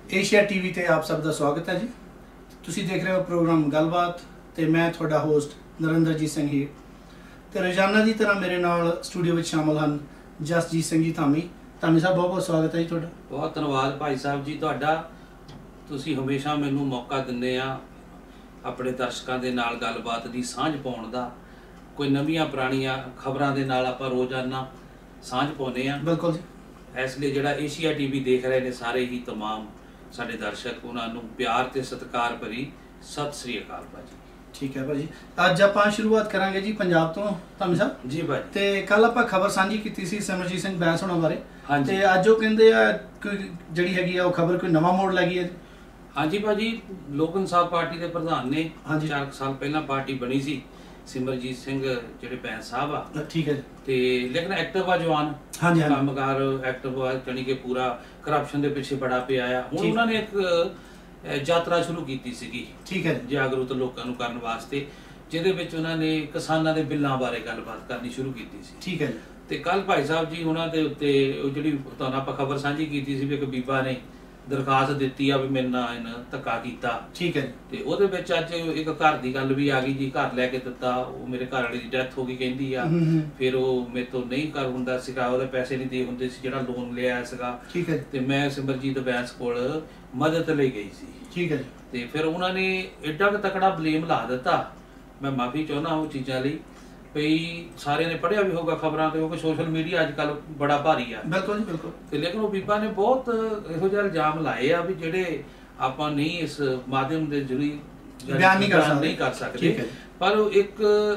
Asia TV ते आप सब का स्वागत है जी। तुसी देख रहे हो प्रोग्राम गलबात ते मैं थोड़ा होस्ट नरेंद्रजीत सिंह ही ते रोजाना की तरह मेरे नाल स्टूडियो में शामिल हैं जसजीत सिंह जी धामी। धामी साहब बहुत बहुत स्वागत है जी थोड़ा। बहुत धन्यवाद भाई साहब जी तुहाडा। तुसी हमेशा मैनू मौका दिंदे आ अपने दर्शकों के नाल गलबात की सांझ पाउण दा। कोई नवीं पुरानियां खबरां दे नाल आपां रोजाना सांझ पाउने आ। बिल्कुल जी। इसलिए जिहड़ा एशिया टीवी देख रहे ने सारे ही तमाम साडे दर्शक उन्होंने प्यार ते सत्कार भरी सत श्री अकाल भाजी। ठीक है भाजी, अज आपां शुरुआत करांगे जी पंजाब तो। धामी साहब जी भाजी, ते कल आपां खबर सांझी कीती सी सिमरजीत सिंह बैंस होना बारे। हाँ जी। ते अज वो कहंदे आ कोई जिहड़ी हैगी आ खबर कोई नवा मोड़ लगी है। हाँ जी भाजी, लोक इंसाफ पार्टी के प्रधान ने हाँ जी। 4 साल पहला पार्टी बनी सी सिमरजीत सिंह जिहड़े बैंस साहब आ। ठीक है ते लेकिन एक्टिव आ जवान। हाँ जी हाँ जी। कामगार एक्टिव आ, जानी कि पूरा करप्शन के पिछे बड़ा पिया आ। हुण उन्होंने एक यात्रा शुरू की सीगी, ठीक है जागरूक लोगों नूं करन वास्ते, जिहदे विच उन्होंने किसानां दे बिल्लां बारे गलबात करनी शुरू की सी। ठीक है ते कल भाई साहब जी उन्हां दे उत्ते ओह जिहड़ी तुहानूं आपां खबर साझी कीती सी भी एक बीबा ने दरखास्त दित्ती आ भी मेरे नाल इन्हां धक्का कीता। ठीक है ते ओहदे विच अज एक घर दी गल भी आ गई जी, घर लैके दित्ता, ओह मेरे घर वाले दी डैथ हो गई कहंदी आ। फिर ओह मेरे तो नहीं कर हुंदा सीगा, ओहदे पैसे नहीं दे हुंदे सी जिहड़ा लोन लिया सीगा। ठीक है ते मैं सिमरजीत बैंस कोल मदद लई गई सी। ठीक है ते फिर उन्होंने एडा क तकड़ा ब्लेम ला दिता। मैं माफी चाहुंदा ਉਹ ਚੀਜ਼ਾਂ ਲਈ ਭਈ ਸਾਰਿਆਂ ਨੇ ਪੜਿਆ ਵੀ ਹੋਗਾ ਖਬਰਾਂ ਤੇ, ਕਿਉਂਕਿ ਸੋਸ਼ਲ ਮੀਡੀਆ ਅੱਜ ਕੱਲ ਬੜਾ ਭਾਰੀ ਆ। ਬਿਲਕੁਲ ਜੀ ਬਿਲਕੁਲ। ਤੇ ਲੇਕਿਨ ਉਹ ਬੀਬਾ ਨੇ ਬਹੁਤ ਇਹੋ ਜਿਹੇ ਇਲਜ਼ਾਮ ਲਾਏ ਆ ਵੀ ਜਿਹੜੇ ਆਪਾਂ ਨਹੀਂ ਇਸ ਮਾਧਿਅਮ ਦੇ ਜ਼ਰੀਏ ਬਿਆਨ ਨਹੀਂ ਕਰ ਸਕਦੇ। ਪਰ ਉਹ ਇੱਕ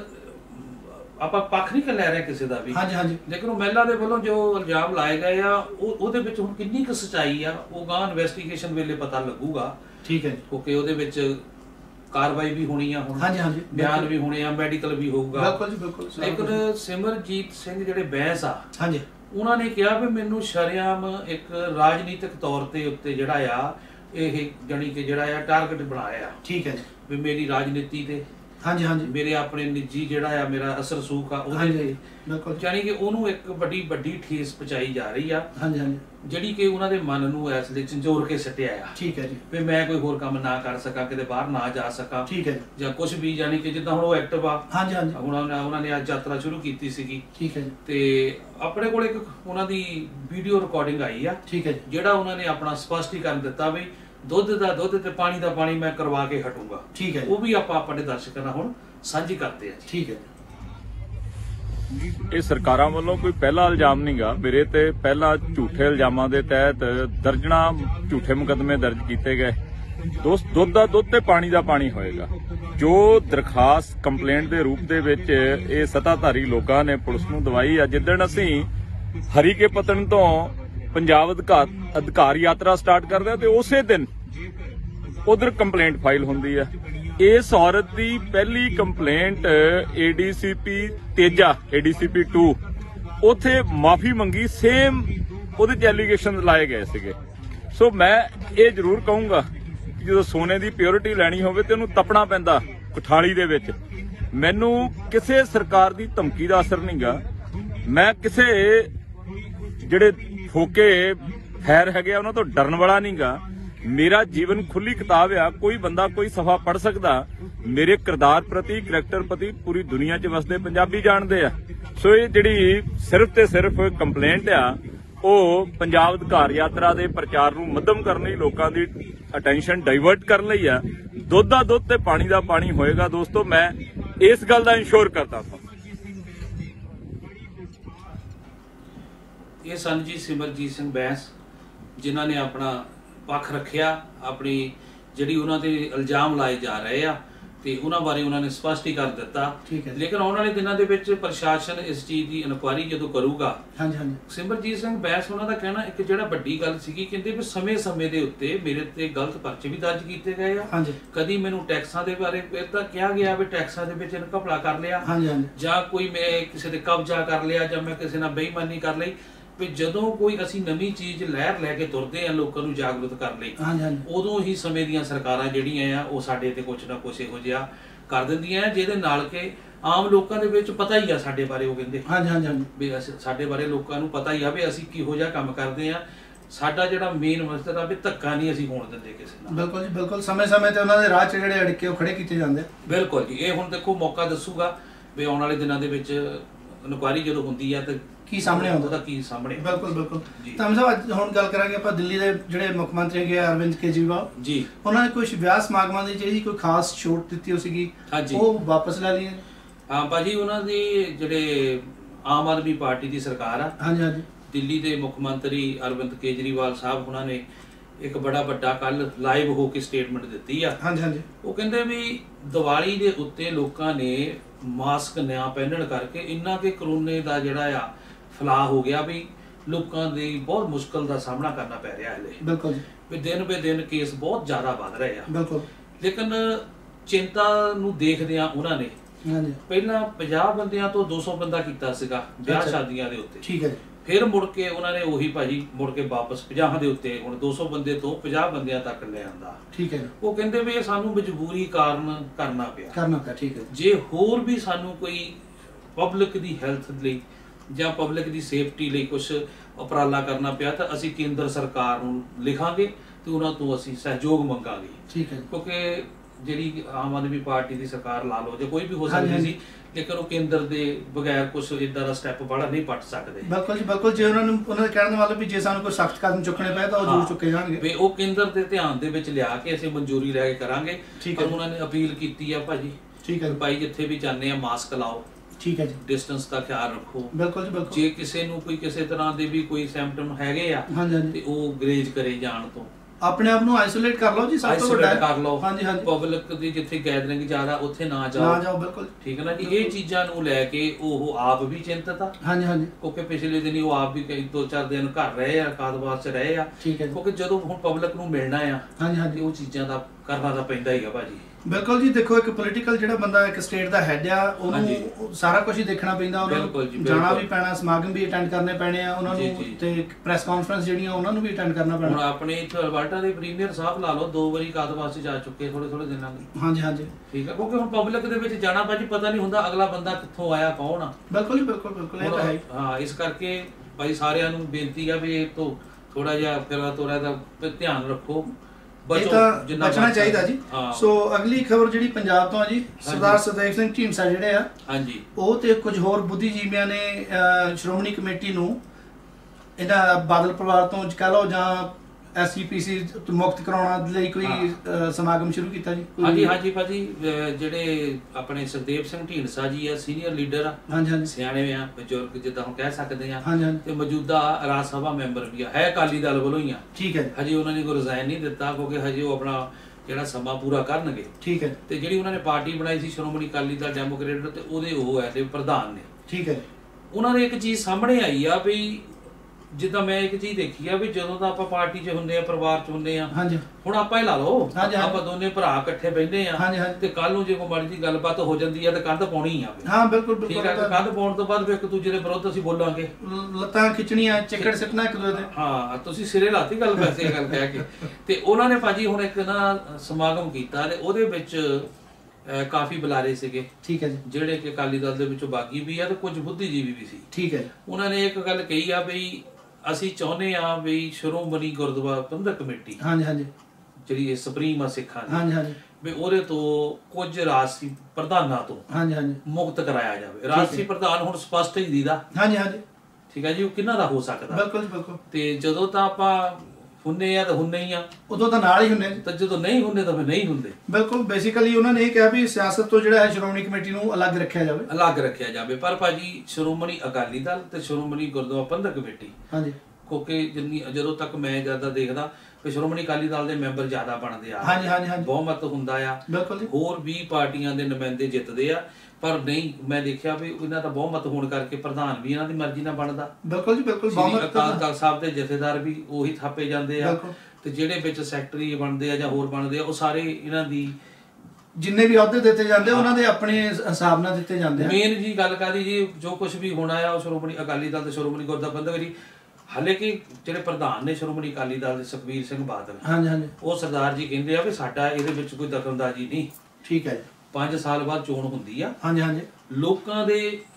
ਆਪਾਂ ਪੱਖ ਨਹੀਂ ਲੈ ਰਹੇ ਕਿਸੇ ਦਾ ਵੀ। ਹਾਂਜੀ ਹਾਂਜੀ। ਲੇਕਿਨ ਉਹ ਮਹਿਲਾ ਦੇ ਵੱਲੋਂ ਜੋ ਇਲਜ਼ਾਮ ਲਾਏ ਗਏ ਆ ਉਹਦੇ ਵਿੱਚ ਹੁਣ ਕਿੰਨੀ ਕੁ ਸਚਾਈ ਆ ਉਹ ਗਾਂ ਇਨਵੈਸਟੀਗੇਸ਼ਨ ਵੇਲੇ ਪਤਾ ਲੱਗੂਗਾ। ਠੀਕ ਹੈ ਕਿਉਂਕਿ ਉਹਦੇ ਵਿੱਚ कार्रवाई भी होनी है, हुण हाँ जी हाँ जी, बयान भी होने आ, मेडिकल भी होगा। बिल्कुल जी बिल्कुल। लेकिन सिमरजीत सिंह जिहड़े बैंस आ, हाँ जी, उन्होंने कहा भी मैनू शरेआम एक राजनीतिक तौर ते उत्ते जिहड़ा आ इह जानी कि जिहड़ा आ टारगेट बनाया। ठीक है भी मेरी राजनीति ते हाँ जी हाँ जी, मेरे अपने निजी जिहड़ा आ मेरा असर सूख आ हाँ जी बिल्कुल, जानी कि उहनूं एक बड़ी बड़ी ठेस पहुंचाई जा रही आ। हाँ जी हाँ जी, ਜਿਹੜੀ ਕਿ ਉਹਨਾਂ ਦੇ ਮਨ ਨੂੰ ਇਸ ਲਈ ਝੰਜੋਰ ਕੇ ਸੱਟਿਆ ਆ। ਠੀਕ ਹੈ ਜੀ, ਵੀ ਮੈਂ ਕੋਈ ਹੋਰ ਕੰਮ ਨਾ ਕਰ ਸਕਾਂ, ਕਿਤੇ ਬਾਹਰ ਨਾ ਜਾ ਸਕਾਂ। ਠੀਕ ਹੈ ਜਾਂ ਕੁਝ ਵੀ, ਜਾਨੀ ਕਿ ਜਿੱਦਾਂ ਹੁਣ ਉਹ ਐਕਟਿਵ ਆ। ਹਾਂਜੀ ਹਾਂਜੀ। ਹੁਣ ਉਹਨਾਂ ਨੇ ਅੱਜ ਯਾਤਰਾ ਸ਼ੁਰੂ ਕੀਤੀ ਸੀਗੀ। ਠੀਕ ਹੈ ਜੀ। ਤੇ ਆਪਣੇ ਕੋਲ ਇੱਕ ਉਹਨਾਂ ਦੀ ਵੀਡੀਓ ਰਿਕਾਰਡਿੰਗ ਆਈ ਆ। ਠੀਕ ਹੈ ਜੀ। ਜਿਹੜਾ ਉਹਨਾਂ ਨੇ ਆਪਣਾ ਸਪਸ਼ਟੀਕਰਨ ਦਿੱਤਾ ਵੀ ਦੁੱਧ ਦਾ ਦੁੱਧ ਤੇ ਪਾਣੀ ਦਾ ਪਾਣੀ ਮੈਂ ਕਰਵਾ ਕੇ ਹਟੂੰਗਾ। ਠੀਕ ਹੈ, ਉਹ ਵੀ ਆਪਾਂ ਆਪਣੇ ਦਰਸ਼ਕਾਂ ਨਾਲ ਹੁਣ ਸਾਂਝੀ ਕਰਦੇ ਆ ਜੀ। ਠੀਕ ਹੈ। ਇਹ ਸਰਕਾਰਾਂ ਵੱਲੋਂ ਕੋਈ ਪਹਿਲਾ ਇਲਜ਼ਾਮ ਨਹੀਂਗਾ ਮੇਰੇ ਤੇ। ਪਹਿਲਾਂ ਝੂਠੇ ਇਲਜ਼ਾਮਾਂ ਦੇ ਤਹਿਤ ਦਰਜਣਾ ਝੂਠੇ ਮੁਕੱਦਮੇ ਦਰਜ ਕੀਤੇ ਗਏ। ਦੁੱਧ ਦਾ ਦੁੱਧ ਤੇ ਪਾਣੀ ਦਾ ਪਾਣੀ ਹੋਏਗਾ। ਜੋ ਦਰਖਾਸਤ ਕੰਪਲੇਂਟ ਦੇ ਰੂਪ ਦੇ ਵਿੱਚ ਇਹ ਸੱਤਾਧਾਰੀ ਲੋਕਾਂ ਨੇ ਪੁਲਿਸ ਨੂੰ ਦਵਾਈ ਆ, ਜਿੱਦਣ ਅਸੀਂ ਹਰੀਕੇ ਪਤਨ ਤੋਂ ਪੰਜਾਬ ਅਧਿਕਾਰ ਯਾਤਰਾ ਸਟਾਰਟ ਕਰਦੇ ਆ ਤੇ ਉਸੇ ਦਿਨ ਉਧਰ ਕੰਪਲੇਂਟ ਫਾਈਲ ਹੁੰਦੀ ਹੈ। ਇਸ ਔਰਤ ਦੀ ਪਹਿਲੀ ਕੰਪਲੇਂਟ ADCP ਤੇਜਾ ADCP 2 ਉੱਥੇ ਮਾਫੀ ਮੰਗੀ, ਸੇਮ ਉਹਦੇ 'ਚ ਐਲੀਗੇਸ਼ਨ ਲਾਏ ਗਏ ਸੀਗੇ। ਸੋ ਮੈਂ ਇਹ ਜ਼ਰੂਰ ਕਹੂੰਗਾ ਕਿ ਜਦੋਂ ਸੋਨੇ ਦੀ ਪਿਓਰਿਟੀ ਲੈਣੀ ਹੋਵੇ ਤੇ ਉਹਨੂੰ ਤਪਣਾ ਪੈਂਦਾ ਕੁਠਾਲੀ ਦੇ ਵਿੱਚ। ਮੈਨੂੰ ਕਿਸੇ ਸਰਕਾਰ ਦੀ ਧਮਕੀ ਦਾ ਅਸਰ ਨਹੀਂਗਾ। ਮੈਂ ਕਿਸੇ ਜਿਹੜੇ ਫੋਕੇ ਖੈਰ ਹੈਗੇ ਉਹਨਾਂ ਤੋਂ ਡਰਨ ਵਾਲਾ ਨਹੀਂਗਾ। मेरा जीवन खुली किताब आ, कोई बंदा कोई सफा पढ़ सकता। मेरे किरदार प्रति करैक्टर प्रति पूरी दुनिया च वसदे पंजाबी जानते आ। सो ये जिहड़ी सिर्फ ते सिर्फ कंप्लेंट आ ਉਹ ਪੰਜਾਬ ਅਧਿਕਾਰ ਯਾਤਰਾ ਦੇ ਪ੍ਰਚਾਰ ਨੂੰ ਮੱਧਮ ਕਰਨ ਲਈ, ਲੋਕਾਂ ਦੀ ਅਟੈਂਸ਼ਨ ਡਾਇਵਰਟ ਕਰਨ ਲਈ ਆ। ਦੁੱਧ ਦਾ ਦੁੱਧ ਤੇ ਪਾਣੀ ਦਾ ਪਾਣੀ ਹੋਏਗਾ। ਦੋਸਤੋ ਮੈਂ ਇਸ ਗੱਲ ਦਾ ਇੰਸ਼ੋਰ ਕਰਦਾ ਹਾਂ। ਇਹ ਸਨ ਜੀ ਸਿਮਰਜੀਤ ਸਿੰਘ ਬੈਂਸ, ਜਿਨ੍ਹਾਂ ਨੇ ਆਪਣਾ ਪੱਖ ਰੱਖਿਆ, ਆਪਣੀ ਜਿਹੜੀ ਉਹਨਾਂ ਤੇ ਇਲਜ਼ਾਮ ਲਾਏ ਜਾ ਰਹੇ ਆ ਤੇ ਉਹਨਾਂ ਬਾਰੇ ਉਹਨਾਂ ਨੇ ਸਪਸ਼ਟੀਕਰਨ ਦਿੱਤਾ। ਲੇਕਿਨ ਆਉਣ ਵਾਲੇ ਦਿਨਾਂ ਦੇ ਵਿੱਚ ਪ੍ਰਸ਼ਾਸਨ ਇਸ ਚੀਜ਼ ਦੀ ਇਨਕੁਆਇਰੀ ਜਦੋਂ ਕਰੂਗਾ। ਹਾਂਜੀ ਹਾਂਜੀ। ਸਿਮਰਜੀਤ ਸਿੰਘ ਬੈਂਸ ਉਹਨਾਂ ਦਾ ਕਹਿਣਾ ਇੱਕ ਜਿਹੜਾ ਵੱਡੀ ਗੱਲ ਸੀਗੀ, ਕਹਿੰਦੇ ਵੀ ਸਮੇਂ-ਸਮੇਂ ਦੇ ਉੱਤੇ ਮੇਰੇ ਤੇ ਗਲਤ ਪਰਚੇ ਵੀ ਦਰਜ ਕੀਤੇ ਗਏ ਆ। ਕਦੀ ਮੈਨੂੰ ਟੈਕਸਾਂ ਦੇ ਬਾਰੇ ਤਾਂ ਕਿਹਾ ਗਿਆ ਵੀ ਟੈਕਸਾਂ ਦੇ ਵਿੱਚ ਇਹਨੇ ਘਪਲਾ ਕਰ ਲਿਆ, ਜਾਂ ਕੋਈ ਮੈਂ ਕਿਸੇ ਤੇ ਕਬਜ਼ਾ ਕਰ ਲਿਆ, ਜਾਂ ਮੈਂ ਕਿਸੇ ਨਾਲ ਬੇਈਮਾਨੀ ਕਰ ਲਈ। ਵੀ ਜਦੋਂ ਕੋਈ ਅਸੀਂ ਨਵੀਂ ਚੀਜ਼ ਲਹਿਰ ਲੈ ਕੇ ਤੁਰਦੇ ਆ ਲੋਕਾਂ ਨੂੰ ਜਾਗਰੂਕ ਕਰਨ ਲਈ, ਉਦੋਂ ਹੀ ਸਮੇਂ ਦੀਆਂ ਸਰਕਾਰਾਂ ਜਿਹੜੀਆਂ ਆ ਉਹ ਸਾਡੇ ਤੇ ਕੁਛ ਨਾ ਕੁਛ ਇਹੋ ਜਿਹਾ ਕਰ ਦਿੰਦੀਆਂ, ਜਿਹਦੇ ਨਾਲ ਕਿ ਆਮ ਲੋਕਾਂ ਦੇ ਵਿੱਚ ਪਤਾ ਹੀ ਆ ਸਾਡੇ ਬਾਰੇ। ਉਹ ਕਹਿੰਦੇ ਵੀ ਸਾਡੇ ਬਾਰੇ ਲੋਕਾਂ ਨੂੰ ਪਤਾ ਹੀ ਆ ਵੀ ਅਸੀਂ ਕਿਹੋ ਜਿਹਾ ਕੰਮ ਕਰਦੇ ਆ। ਸਾਡਾ ਜਿਹੜਾ ਮੇਨ ਮਕਸਦ ਆ ਵੀ ਧੱਕਾ ਨਹੀਂ ਅਸੀਂ ਹੋਣ ਦਿੰਦੇ ਕਿਸੇ ਨਾਲ। ਬਿਲਕੁਲ ਜੀ ਬਿਲਕੁਲ, ਸਮੇਂ-ਸਮੇਂ ਤੇ ਉਹਨਾਂ ਦੇ ਰਾਹ 'ਚ ਜਿਹੜੇ ਅੜਕੇ ਉਹ ਖੜੇ ਕੀਤੇ ਜਾਂਦੇ। ਬਿਲਕੁਲ ਜੀ, ਇਹ ਹੁਣ ਦੇਖੋ ਮੌਕਾ ਦੱਸੂਗਾ ਵੀ ਆਉਣ ਵਾਲੇ ਦਿਨਾਂ ਦੇ ਵਿੱਚ ਇਨਕੁਆਇਰੀ ਜਦੋਂ ਹੁੰਦੀ ਆ ਤੇ ਕੀ ਸਾਹਮਣੇ ਆਉਂਦਾ, ਉਹਦਾ ਕੀ ਸਾਹਮਣੇ। ਬਿਲਕੁਲ ਬਿਲਕੁਲ। ਤਾਂ ਸਾਹਿਬ ਅੱਜ ਹੁਣ ਗੱਲ ਕਰਾਂਗੇ ਆਪਾਂ ਦਿੱਲੀ ਦੇ ਜਿਹੜੇ ਮੁੱਖ ਮੰਤਰੀ ਹੈਗੇ ਅਰਵਿੰਦ ਕੇਜਰੀਵਾਲ ਜੀ, ਉਹਨਾਂ ਨੇ ਕੁਝ ਵਿਆਹ ਸਮਾਗਮਾਂ ਦੀ ਜਿਹੜੀ ਕੋਈ ਖਾਸ ਛੋਟ ਦਿੱਤੀ ਹੋ ਸੀਗੀ, ਉਹ ਵਾਪਸ ਲੈ ਲਈ ਹੈ। ਹਾਂ ਭਾਜੀ, ਉਹਨਾਂ ਦੀ ਜਿਹੜੇ ਆਮ ਆਦਮੀ ਪਾਰਟੀ ਦੀ ਸਰਕਾਰ ਆ, ਹਾਂਜੀ ਹਾਂਜੀ, ਦਿੱਲੀ ਦੇ ਮੁੱਖ ਮੰਤਰੀ ਅਰਵਿੰਦ ਕੇਜਰੀਵਾਲ ਸਾਹਿਬ ਉਹਨਾਂ ਨੇ ਇੱਕ ਬੜਾ ਵੱਡਾ ਕੱਲ ਲਾਈਵ ਹੋ ਕੇ ਸਟੇਟਮੈਂਟ ਦਿੱਤੀ ਆ। ਹਾਂਜੀ ਹਾਂਜੀ, ਉਹ ਕਹਿੰਦੇ ਵੀ ਦੀਵਾਲੀ ਦੇ ਉੱਤੇ ਲੋਕਾਂ ਨੇ ਮਾਸਕ ਨਾ ਪਹਿਨਣ ਕਰਕੇ ਇੰਨਾ ਕਿ ਕਰੋਨੇ ਦਾ ਜਿਹੜਾ ਆ ਫੈਲਾਅ ਹੋ ਗਿਆ ਵੀ ਲੋਕਾਂ ਦੀ ਬਹੁਤ ਮੁਸ਼ਕਲ ਦਾ ਸਾਹਮਣਾ ਕਰਨਾ ਪੈ ਰਿਹਾ ਹਲੇ। ਬਿਲਕੁਲ ਜੀ, ਵੀ ਦਿਨ ਬੇ ਦਿਨ ਕੇਸ ਬਹੁਤ ਜ਼ਿਆਦਾ ਵੱਧ ਰਹੇ ਆ। ਬਿਲਕੁਲ। ਲੇਕਿਨ ਚਿੰਤਾ ਨੂੰ ਦੇਖਦੇ ਆ ਉਹਨਾਂ ਨੇ ਹਾਂਜੀ ਪਹਿਲਾਂ 50 ਬੰਦਿਆਂ ਤੋਂ 200 ਬੰਦਾ ਕੀਤਾ ਸੀਗਾ ਵਿਆਹ ਸ਼ਾਦੀਆਂ ਦੇ ਉੱਤੇ। ਠੀਕ ਹੈ ਜੀ। ਫਿਰ ਮੁੜ ਕੇ ਉਹਨਾਂ ਨੇ ਉਹੀ ਭਾਜੀ ਮੁੜ ਕੇ ਵਾਪਸ 50 ਦੇ ਉੱਤੇ ਹੁਣ 200 ਬੰਦੇ ਤੋਂ 50 ਬੰਦਿਆਂ ਤੱਕ ਲੈ ਆਂਦਾ। ਠੀਕ ਹੈ ਜੀ। ਉਹ ਕਹਿੰਦੇ ਵੀ ਇਹ ਸਾਨੂੰ ਮਜਬੂਰੀ ਕਾਰਨ ਕਰਨਾ ਪਿਆ। ਠੀਕ ਹੈ। ਜੇ ਹੋਰ ਵੀ ਸਾਨੂੰ ਕੋਈ ਪਬਲਿਕ ਦੀ ਹੈਲਥ ਲਈ ਜਾਂ ਪਬਲਿਕ ਦੀ ਸੇਫਟੀ ਲਈ ਕੁਝ ਉਪਰਾਲਾ ਕਰਨਾ ਪਿਆ ਤਾਂ ਅਸੀਂ ਕੇਂਦਰ ਸਰਕਾਰ ਨੂੰ ਲਿਖਾਂਗੇ ਤੇ ਉਹਨਾਂ ਤੋਂ ਅਸੀਂ ਸਹਿਯੋਗ ਮੰਗਾਂਗੇ। ਠੀਕ ਹੈ। ਕਿਉਂਕਿ ਜਿਹੜੀ ਆਮ ਆਦਮੀ ਪਾਰਟੀ ਦੀ ਸਰਕਾਰ ਲਾ ਲਓ ਜਾਂ ਕੋਈ ਵੀ ਹੋ ਸਕਦੀ ਸੀ, ਲੇਕਿਨ ਉਹ ਕੇਂਦਰ ਦੇ ਬਗੈਰ ਕੁਝ ਇਦਾਂ ਦਾ ਸਟੈਪ ਬੜਾ ਨਹੀਂ ਪੱਟ ਸਕਦੇ। ਬਿਲਕੁਲ ਜੀ ਬਿਲਕੁਲ। ਜੇ ਉਹਨਾਂ ਦੇ ਕਹਿਣ ਦਾ ਮਤਲਬ ਵੀ ਜੇ ਸਾਨੂੰ ਕੋਈ ਸਖਤ ਕਦਮ ਚੁੱਕਣੇ ਪਏ ਤਾਂ ਉਹ ਜ਼ਰੂਰ ਚੁੱਕੇ ਜਾਣਗੇ ਵੀ ਉਹ ਕੇਂਦਰ ਦੇ ਧਿਆਨ ਦੇ ਵਿੱਚ ਲਿਆ ਕੇ ਅਸੀਂ ਮਨਜ਼ੂਰੀ ਲੈ ਕੇ ਕਰਾਂਗੇ। ਪਰ ਉਹਨਾਂ ਨੇ ਅਪੀਲ ਕੀਤੀ ਆ ਭਾਜੀ, ਠੀਕ ਹੈ ਭਾਈ ਜਿੱਥੇ ਵੀ ਜਾਂਦੇ ਆ ਮਾਸਕ ਲਾਓ। ਠੀਕ ਹੈ ਜੀ। ਡਿਸਟੈਂਸ ਦਾ ਖਿਆਲ ਰੱਖੋ। ਬਿਲਕੁਲ ਜੀ ਬਿਲਕੁਲ। ਜੇ ਕਿਸੇ ਨੂੰ ਕੋਈ ਕਿਸੇ ਤਰ੍ਹਾਂ ਦੇ ਵੀ ਕੋਈ ਸਿੰਪਟਮ ਹੈਗੇ ਆ ਤੇ ਉਹ ਗਰੇਜ ਕਰੇ ਜਾਣ ਤੋਂ ਆਪਣੇ ਆਪ ਨੂੰ ਆਈਸੋਲੇਟ ਕਰ ਲਓ ਜੀ, ਸਭ ਤੋਂ ਵੱਡਾ ਕਰ ਲਓ। ਹਾਂਜੀ ਹਾਂਜੀ। ਪਬਲਿਕ ਦੀ ਜਿੱਥੇ ਗੈਦਰਿੰਗ ਜ਼ਿਆਦਾ ਉੱਥੇ ਨਾ ਜਾਓ। ਬਿਲਕੁਲ ਠੀਕ ਹੈ ਨਾ ਜੀ। ਇਹ ਚੀਜ਼ਾਂ ਨੂੰ ਲੈ ਕੇ ਉਹ ਆਪ ਵੀ ਚਿੰਤਤ ਆ। ਹਾਂਜੀ ਹਾਂਜੀ। ਕਿਉਂਕਿ ਪਿਛਲੇ ਦਿਨੀ ਉਹ ਆਪ ਵੀ ਕਈ 2-4 ਦਿਨ ਘਰ ਰਹੇ ਆ, ਕਾਦਵਾਸ ਚ ਰਹੇ ਆ। ਕਿਉਂਕਿ ਜਦੋਂ ਹੁਣ ਪਬਲਿਕ ਨੂੰ ਮਿਲਣਾ ਆ ਹਾਂਜੀ ਹਾਂਜੀ ਉਹ ਚੀਜ਼ਾਂ ਦਾ ਕਰਨਾ ਤਾਂ ਪੈਂਦਾ ਹੀ ਆ ਭਾਜੀ। ਬਿਲਕੁਲ ਜੀ। ਦੇਖੋ ਇੱਕ ਪੋਲੀਟੀਕਲ ਜਿਹੜਾ ਬੰਦਾ ਇੱਕ ਸਟੇਟ ਦਾ ਹੈਡ ਆ ਉਹਨੂੰ ਸਾਰਾ ਕੁਝ ਹੀ ਦੇਖਣਾ ਪੈਂਦਾ, ਉਹਨਾਂ ਨੂੰ ਜਾਣਾ ਵੀ ਪੈਣਾ, ਸਮਾਗਮ ਵੀ ਅਟੈਂਡ ਕਰਨੇ ਪੈਣੇ ਆ ਉਹਨਾਂ ਨੂੰ ਤੇ ਪ੍ਰੈਸ ਕਾਨਫਰੰਸ ਜਿਹੜੀਆਂ ਉਹਨਾਂ ਨੂੰ ਵੀ ਅਟੈਂਡ ਕਰਨਾ ਪੈਣਾ। ਹੁਣ ਆਪਣੇ ਇੱਥੇ ਅਲਬਰਟਾ ਦੇ ਪ੍ਰੀਮੀਅਰ ਸਾਹਿਬ ਲਾ ਲਓ 2 ਵਾਰੀ ਕਾਦਵਾਸ ਜਾ ਚੁੱਕੇ ਥੋੜੇ ਦਿਨਾਂ ਲਈ। ਹਾਂਜੀ ਹਾਂਜੀ ਠੀਕ ਹੈ। ਕਿਉਂਕਿ ਹੁਣ ਪਬਲਿਕ ਦੇ ਵਿੱਚ ਜਾਣਾ ਭਾਜੀ ਪਤਾ ਨਹੀਂ ਹੁੰਦਾ ਅਗਲਾ ਬੰਦਾ ਕਿੱਥੋਂ ਆਇਆ ਕੌਣ ਆ। ਬਿਲਕੁਲ ਜੀ ਬਿਲਕੁਲ ਬਿਲਕੁਲ ਇਹ ਤਾਂ ਹੈ। ਹਾਂ ਇਸ ਕਰਕੇ ਭਾਈ ਸਾਰਿਆਂ ਨੂੰ ਬੇਨਤੀ ਆ ਵੀ ਇਹ ਤੋਂ ਥੋੜਾ ਜਿਹਾ ਫਿਰਾ ਤੋਰਾ ਦਾ ਧਿਆਨ ਰੱਖੋ। ਇਹ ਤਾਂ ਬਚਣਾ ਚਾਹੀਦਾ ਜੀ। ਸੋ ਅਗਲੀ ਖਬਰ ਜਿਹੜੀ ਪੰਜਾਬ ਤੋਂ ਆ ਜੀ, ਸਰਦਾਰ ਸਤੇਜ ਸਿੰਘ ਢੀਂਡਸਾ ਜਿਹੜੇ ਆ ਹਾਂਜੀ ਉਹ ਤੇ ਕੁਝ ਹੋਰ ਬੁੱਧੀਜੀਵੀਆਂ ਨੇ ਸ਼੍ਰੋਮਣੀ ਕਮੇਟੀ ਨੂੰ ਇਹਨਾਂ ਬਾਦਲ ਪਰਿਵਾਰ ਤੋਂ ਕਹਿ ਲਓ ਜਾਂ ਐਸਜੀਪੀਸੀ ਮੁਕਤ ਕਰਾਉਣ ਲਈ ਕੋਈ ਸਮਾਗਮ ਸ਼ੁਰੂ ਕੀਤਾ ਜੀ। ਹਾਂਜੀ ਹਾਂਜੀ ਭਾਜੀ, ਜਿਹੜੇ ਆਪਣੇ ਸਰਦੇਵ ਸਿੰਘ ਢੀਂਡਸਾ ਜੀ ਆ ਸੀਨੀਅਰ ਲੀਡਰ ਆ। ਹਾਂਜੀ ਹਾਂਜੀ। ਸਿਆਣੇ ਆ, ਬਜ਼ੁਰਗ ਜਿੱਦਾਂ ਹੁਣ ਕਹਿ ਸਕਦੇ ਆ। ਤੇ ਮੌਜੂਦਾ ਰਾਜ ਸਭਾ ਮੈਂਬਰ ਵੀ ਆ, ਹੈ ਅਕਾਲੀ ਦਲ ਵੱਲੋਂ ਹੀ ਆ। ਠੀਕ ਹੈ। ਹਜੇ ਉਹਨਾਂ ਨੇ ਕੋਈ ਰਿਜ਼ਾਈਨ ਨਹੀਂ ਦਿੱਤਾ ਕਿਉਂਕਿ ਹਜੇ ਉਹ ਆਪਣਾ ਜਿਹੜਾ ਸਮਾਂ ਪੂਰਾ ਕਰਨਗੇ। ਠੀਕ ਹੈ। ਤੇ ਜਿਹੜੀ ਉਹਨਾਂ ਨੇ ਪਾਰਟੀ ਬਣਾਈ ਸੀ ਸ਼੍ਰੋਮਣੀ ਅਕਾਲੀ ਦਲ ਡੈਮੋਕ੍ਰੇਟਿਕ ਤੇ ਉਹਦੇ ਉਹ ਐ ਤੇ ਪ੍ਰਧਾਨ ਨੇ। ਠੀਕ ਹੈ। ਉਹਨਾਂ ਨੇ ਇੱਕ ਚੀਜ਼ ਸਾਹਮਣੇ ਆਈ ਆ ਵੀ ਜਿੱਦਾਂ ਮੈਂ ਇੱਕ ਚੀਜ਼ ਦੇਖੀ ਆ ਵੀ ਜਦੋਂ ਤਾਂ ਆਪਾਂ ਪਾਰਟੀ 'ਚ ਹੁੰਦੇ ਆ, ਪਰਿਵਾਰ 'ਚ ਹੁੰਦੇ ਆ, ਹੁਣ ਆਪਾਂ ਹੀ ਲਾ ਲਓ ਆਪਾਂ ਦੋਨੇ ਭਰਾ ਇਕੱਠੇ ਬੈਠੇ ਆ ਤੇ ਕੱਲ ਨੂੰ ਜੇ ਕੋਈ ਮਾੜੀ ਜਿਹੀ ਗੱਲਬਾਤ ਹੋ ਜਾਂਦੀ ਆ ਤਾਂ ਕੰਧ ਪਾਉਣੀ ਆ। ਹਾਂ ਬਿਲਕੁਲ। ਠੀਕ ਹੈ। ਕੰਧ ਪਾਉਣ ਤੋਂ ਬਾਅਦ ਇੱਕ ਦੂਜੇ ਦੇ ਵਿਰੁੱਧ ਅਸੀਂ ਬੋਲਾਂਗੇ, ਲੱਤਾਂ ਖਿੱਚਣੀਆਂ, ਚੱਕੜ ਸਿੱਟਣਾ ਇੱਕ ਦੂਜੇ ਦੇ। ਹਾਂ ਤੁਸੀਂ ਸਿਰੇ ਲਾਤੀ ਗੱਲ ਵੈਸੇ ਇਹ ਗੱਲ ਕਹਿ ਕੇ। ਤੇ ਉਹਨਾਂ ਨੇ ਭਾਜੀ ਹੁਣ ਇੱਕ ਨਾ ਸਮਾਗਮ ਕੀਤਾ ਤੇ ਉਹਦੇ ਵਿੱਚ ਕਾਫੀ ਬੁਲਾਰੇ ਸੀਗੇ। ਠੀਕ ਹੈ ਜੀ। ਜਿਹੜੇ ਕਿ ਅਕਾਲੀ ਦਲ ਦੇ ਵਿੱਚੋਂ ਬਾਗੀ ਵੀ ਆ ਤੇ ਕੁਝ ਬੁੱਧੀਜੀਵੀ ਵੀ ਸੀ। ਠੀਕ ਹੈ। ਉਹਨਾਂ ਨੇ ਇੱਕ ਗੱਲ ਕਹੀ ਆ ਬਈ ਅਸੀਂ ਚਾਹੁੰਦੇ ਆ ਵੀ ਸ਼੍ਰੋਮਣੀ ਗੁਰਦੁਆਰਾ ਪ੍ਰਬੰਧਕ ਕਮੇਟੀ ਹਾਂਜੀ ਹਾਂਜੀ ਜਿਹੜੀ ਸੁਪਰੀਮ ਆ ਸਿੱਖਾਂ ਦੀ ਹਾਂਜੀ ਹਾਂਜੀ ਵੀ ਉਹਦੇ ਤੋਂ ਕੁਝ ਰਾਜਸੀ ਪ੍ਰਧਾਨਾਂ ਤੋਂ ਹਾਂਜੀ ਹਾਂਜੀ ਮੁਕਤ ਕਰਾਇਆ ਜਾਵੇ। ਰਾਜਸੀ ਪ੍ਰਧਾਨ ਹੁਣ ਸਪਸ਼ਟ ਹੀ ਦੀਦਾ। ਹਾਂਜੀ ਹਾਂਜੀ। ਠੀਕ ਹੈ ਜੀ। ਉਹ ਕਿਹਨਾਂ ਦਾ ਹੋ ਸਕਦਾ। ਬਿਲਕੁਲ ਬਿਲਕੁਲ। ਤੇ ਜਦੋਂ ਤਾਂ ਆਪਾਂ ਹੁੰਨੇ ਆ ਤਾਂ ਹੁੰਨੇ ਹੀ ਆ, ਉਦੋਂ ਤਾਂ ਨਾਲ ਹੀ ਹੁੰਨੇ, ਤਾਂ ਜਦੋਂ ਨਹੀਂ ਹੁੰਦੇ ਤਾਂ ਫਿਰ ਨਹੀਂ ਹੁੰਦੇ। ਬਿਲਕੁਲ। ਬੇਸਿਕਲੀ ਉਹਨਾਂ ਨੇ ਇਹ ਕਿਹਾ ਵੀ ਸਿਆਸਤ ਤੋਂ ਜਿਹੜਾ ਹੈ ਸ਼੍ਰੋਮਣੀ ਕਮੇਟੀ ਨੂੰ ਅਲੱਗ ਰੱਖਿਆ ਜਾਵੇ। ਅਲੱਗ ਰੱਖਿਆ ਜਾਵੇ। ਪਰ ਭਾਜੀ ਸ਼੍ਰੋਮਣੀ ਅਕਾਲੀ ਦਲ ਤੇ ਸ਼੍ਰੋਮਣੀ ਗੁਰਦੁਆਰਾ ਪ੍ਰਬੰਧਕ ਕਮੇਟੀ ਹਾਂਜੀ ਕਿਉਂਕਿ ਜਦੋਂ ਤੱਕ ਮੈਂ ਜ਼ਿਆਦਾ ਦੇਖਦਾ ਕਿ ਸ਼੍ਰੋਮਣੀ ਅਕਾਲੀ ਦਲ ਦੇ ਮੈਂਬਰ ਜ਼ਿਆਦਾ ਬਣਦੇ ਆ। ਹਾਂਜੀ ਹਾਂਜੀ। ਬਹੁਮਤ ਹੁੰਦਾ ਆ। ਬਿਲਕੁਲ। ਹੋਰ ਵੀ ਪਾਰਟੀਆਂ ਦੇ ਨੁਮਾਇੰਦੇ ਜਿੱਤਦੇ ਆ ਪਰ ਨਹੀਂ ਮੈਂ ਦੇਖਿਆ ਵੀ ਇਹਨਾਂ ਦਾ ਬਹੁਮਤ ਹੋਣ ਕਰਕੇ ਪ੍ਰਧਾਨ ਵੀ ਇਹਨਾਂ ਦੀ ਮਰਜ਼ੀ ਨਾਲ ਬਣਦਾ। ਬਿਲਕੁਲ ਜੀ ਬਿਲਕੁਲ। ਅਕਾਲ ਤਖਤ ਸਾਹਿਬ ਦੇ ਜਥੇਦਾਰ ਵੀ ਉਹੀ ਥਾਪੇ ਜਾਂਦੇ ਆ ਤੇ ਜਿਹੜੇ ਵਿੱਚ ਸੈਕਟਰੀ ਬਣਦੇ ਆ ਜਾਂ ਹੋਰ ਬਣਦੇ ਆ ਉਹ ਸਾਰੇ ਇਹਨਾਂ ਦੀ ਜਿੰਨੇ ਵੀ ਅਹੁਦੇ ਦਿੱਤੇ ਜਾਂਦੇ ਉਹਨਾਂ ਦੇ ਆਪਣੇ ਹਿਸਾਬ ਨਾਲ ਦਿੱਤੇ ਜਾਂਦੇ ਆ। ਮੇਨ ਜੀ ਗੱਲ ਕਰੀ ਜੀ ਜੋ ਕੁਝ ਵੀ ਹੋਣਾ ਆ ਉਹ ਸ਼੍ਰੋਮਣੀ ਅਕਾਲੀ ਦਲ ਤੇ ਸ਼੍ਰੋਮਣੀ ਗੁਰਦੁਆਰਾ ਪ੍ਰਬੰਧਕ ਜੀ। ਹਾਲੇ ਕਿ ਜਿਹੜੇ ਪ੍ਰਧਾਨ ਨੇ ਸ਼੍ਰੋਮਣੀ ਅਕਾਲੀ ਦਲ ਦੇ ਸੁਖਬੀਰ ਸਿੰਘ ਬਾਦਲ ਹਾਂਜੀ ਹਾਂਜੀ ਉਹ ਸਰਦਾਰ ਜੀ ਕਹਿੰਦੇ ਆ ਵੀ ਸਾਡਾ ਇਹਦੇ ਵਿੱਚ ਕੋਈ ਦਖਲਅੰਦਾਜ਼ੀ ਨਹੀਂ। ਠੀਕ ਹੈ। 5 ਸਾਲ ਬਾਅਦ ਚੋਣ ਹੁੰਦੀ ਆ। ਹਾਂਜੀ ਹਾਂਜੀ। ਲੋਕਾਂ ਦੇ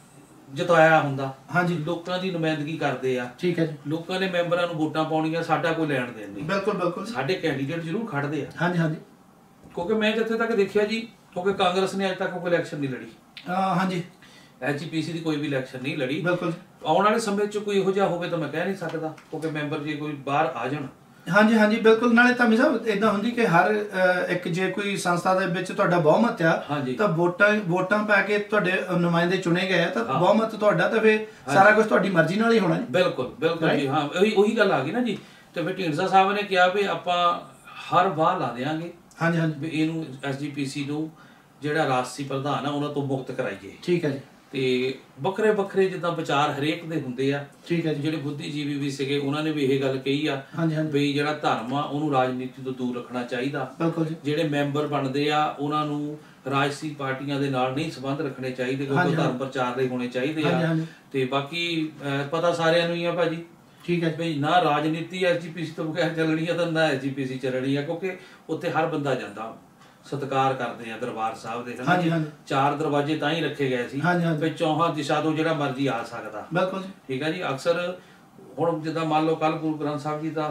ਜਿਤਾਇਆ ਹੁੰਦਾ। ਹਾਂਜੀ, ਲੋਕਾਂ ਦੀ ਨੁਮਾਇੰਦਗੀ ਕਰਦੇ ਆ। ਠੀਕ ਹੈ ਜੀ। ਲੋਕਾਂ ਨੇ ਮੈਂਬਰਾਂ ਨੂੰ ਵੋਟਾਂ ਪਾਉਣੀਆਂ, ਸਾਡਾ ਕੋਈ ਲੈਣ ਦੇਣ ਨਹੀਂ। ਬਿਲਕੁਲ ਬਿਲਕੁਲ। ਸਾਡੇ ਕੈਂਡੀਡੇਟ ਜ਼ਰੂਰ ਖੜਦੇ ਆ। ਹਾਂਜੀ ਹਾਂਜੀ। ਕਿਉਂਕਿ ਮੈਂ ਜਿੱਥੇ ਤੱਕ ਦੇਖਿਆ ਜੀ, ਕਿਉਂਕਿ ਕਾਂਗਰਸ ਨੇ ਅੱਜ ਤੱਕ ਕੋਈ ਇਲੈਕਸ਼ਨ ਨਹੀਂ ਲੜੀ। ਹਾਂਜੀ, ਐਚਜੀਪੀਸੀ ਦੀ ਕੋਈ ਵੀ ਇਲੈਕਸ਼ਨ ਨਹੀਂ ਲੜੀ। ਬਿਲਕੁਲ। ਆਉਣ ਵਾਲੇ ਸਮੇਂ 'ਚ ਕੋਈ ਇਹੋ ਜਿਹਾ ਹੋਵੇ ਤਾਂ ਮੈਂ ਕਹਿ ਨਹੀਂ ਸਕਦਾ, ਕਿਉਂਕਿ ਮੈਂਬਰ ਜੇ ਕੋਈ ਬਾਹਰ ਆ ਜਾਣ। ਹਾਂਜੀ ਹਾਂਜੀ, ਬਿਲਕੁਲ। ਨਾਲੇ ਧਾਮੀ ਸਾਹਿਬ ਇਦਾਂ ਹੁੰਦੀ ਕਿ ਹਰ ਇੱਕ ਜੇ ਕੋਈ ਸੰਸਥਾ ਦੇ ਵਿੱਚ ਤੁਹਾਡਾ ਬਹੁਮਤ ਆ ਤਾਂ ਵੋਟਾਂ ਪਾ ਕੇ ਤੁਹਾਡੇ ਨੁਮਾਇੰਦੇ ਚੁਣੇ ਗਏ ਆ ਤਾਂ ਬਹੁਮਤ ਤੁਹਾਡਾ, ਤਾਂ ਫਿਰ ਸਾਰਾ ਕੁਝ ਤੁਹਾਡੀ ਮਰਜ਼ੀ ਨਾਲ ਹੀ ਹੋਣਾ ਜੀ। ਬਿਲਕੁਲ ਬਿਲਕੁਲ ਜੀ। ਹਾਂ, ਉਹੀ ਗੱਲ ਆ ਗਈ ਨਾ ਜੀ। ਤੇ ਫਿਰ ਢੀਂਡਸਾ ਸਾਹਿਬ ਨੇ ਕਿਹਾ ਵੀ ਆਪਾਂ ਹਰ ਵਾਰ ਲਾ ਦੇਾਂਗੇ। ਹਾਂਜੀ ਹਾਂਜੀ, ਵੀ ਇਹਨੂੰ ਐਸਜੀਪੀਸੀ ਨੂੰ ਜਿਹੜਾ ਰਾਜਸੀ ਪ੍ਰਧਾਨ ਆ ਉਹਨਾਂ ਤੋਂ ਮੁਕਤ ਕਰਾਈਏ। ਠੀਕ ਹੈ ਜੀ। ਤੇ ਵੱਖਰੇ ਵੱਖਰੇ ਜਿੱਦਾਂ ਵਿਚਾਰ ਹਰੇਕ ਦੇ ਹੁੰਦੇ ਆ। ਠੀਕ ਹੈ ਜੀ। ਜਿਹੜੇ ਬੁੱਧੀਜੀਵੀ ਵੀ ਸੀਗੇ ਉਹਨਾਂ ਨੇ ਵੀ ਇਹ ਗੱਲ ਕਹੀ ਆ ਵੀ ਜਿਹੜਾ ਧਰਮ ਆ ਉਹਨੂੰ ਰਾਜਨੀਤੀ ਤੋਂ ਦੂਰ ਰੱਖਣਾ ਚਾਹੀਦਾ। ਬਿਲਕੁਲ ਜੀ। ਜਿਹੜੇ ਮੈਂਬਰ ਬਣਦੇ ਆ ਉਹਨਾਂ ਨੂੰ ਰਾਜਸੀ ਪਾਰਟੀਆਂ ਦੇ ਨਾਲ ਨਹੀਂ ਸੰਬੰਧ ਰੱਖਣੇ ਚਾਹੀਦੇ, ਕਿਉਂਕਿ ਧਰਮ ਪ੍ਰਚਾਰ ਲਈ ਹੋਣੇ ਚਾਹੀਦੇ ਆ। ਤੇ ਬਾਕੀ ਪਤਾ ਸਾਰਿਆਂ ਨੂੰ ਹੀ ਆ ਭਾਜੀ, ਠੀਕ ਹੈ ਬਈ, ਨਾ ਰਾਜਨੀਤੀ ਐਸਜੀਪੀਸੀ ਤੋਂ ਬਗੈਰ ਚੱਲਣੀ ਆ ਤਾਂ ਨਾ ਐਸਜੀਪੀਸੀ ਚੱਲਣੀ ਆ, ਕਿਉਂਕਿ ਉੱਥੇ ਹਰ ਬੰਦਾ ਜਾਂਦਾ। ਸਤਿਕਾਰ ਕਰਦੇ ਆ ਦਰਬਾਰ ਸਾਹਿਬ ਦੇ। ਹਾਂਜੀ ਹਾਂਜੀ। 4 ਦਰਵਾਜ਼ੇ ਤਾਂ ਹੀ ਰੱਖੇ ਗਏ ਸੀ ਵੀ ਚੌਹਾਂ ਦਿਸ਼ਾ ਤੋਂ ਜਿਹੜਾ ਮਰਜ਼ੀ ਆ ਸਕਦਾ। ਬਿਲਕੁਲ। ਠੀਕ ਹੈ ਜੀ। ਅਕਸਰ ਹੁਣ ਜਿੱਦਾਂ ਮੰਨ ਲਓ ਕੱਲ ਗੁਰੂ ਗ੍ਰੰਥ ਸਾਹਿਬ ਜੀ ਦਾ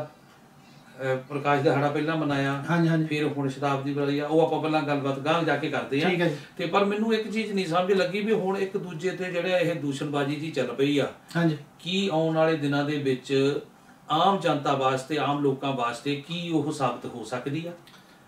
ਪ੍ਰਕਾਸ਼ ਦਿਹਾੜਾ ਪਹਿਲਾਂ ਮਨਾਇਆ, ਫਿਰ ਹੁਣ ਸ਼ਤਾਬਦੀ ਵਾਲੀ ਆ, ਉਹ ਆਪਾਂ ਪਹਿਲਾਂ ਗੱਲਬਾਤ ਗਾਂਹ ਜਾ ਕੇ ਕਰਦੇ ਆ। ਤੇ ਪਰ ਮੈਨੂੰ ਇੱਕ ਚੀਜ਼ ਨਹੀਂ ਸਮਝ ਲੱਗੀ ਵੀ ਹੁਣ ਇੱਕ ਦੂਜੇ ਤੇ ਜਿਹੜਾ ਇਹ ਦੂਸ਼ਣਬਾਜ਼ੀ ਜੀ ਚੱਲ ਪਈ ਆ, ਕੀ ਆਉਣ ਵਾਲੇ ਦਿਨਾਂ ਦੇ ਵਿੱਚ ਆਮ ਜਨਤਾ ਵਾਸਤੇ, ਆਮ ਲੋਕਾਂ ਵਾਸਤੇ ਕੀ ਉਹ ਸਾਬਤ ਹੋ ਸਕਦੀ ਆ?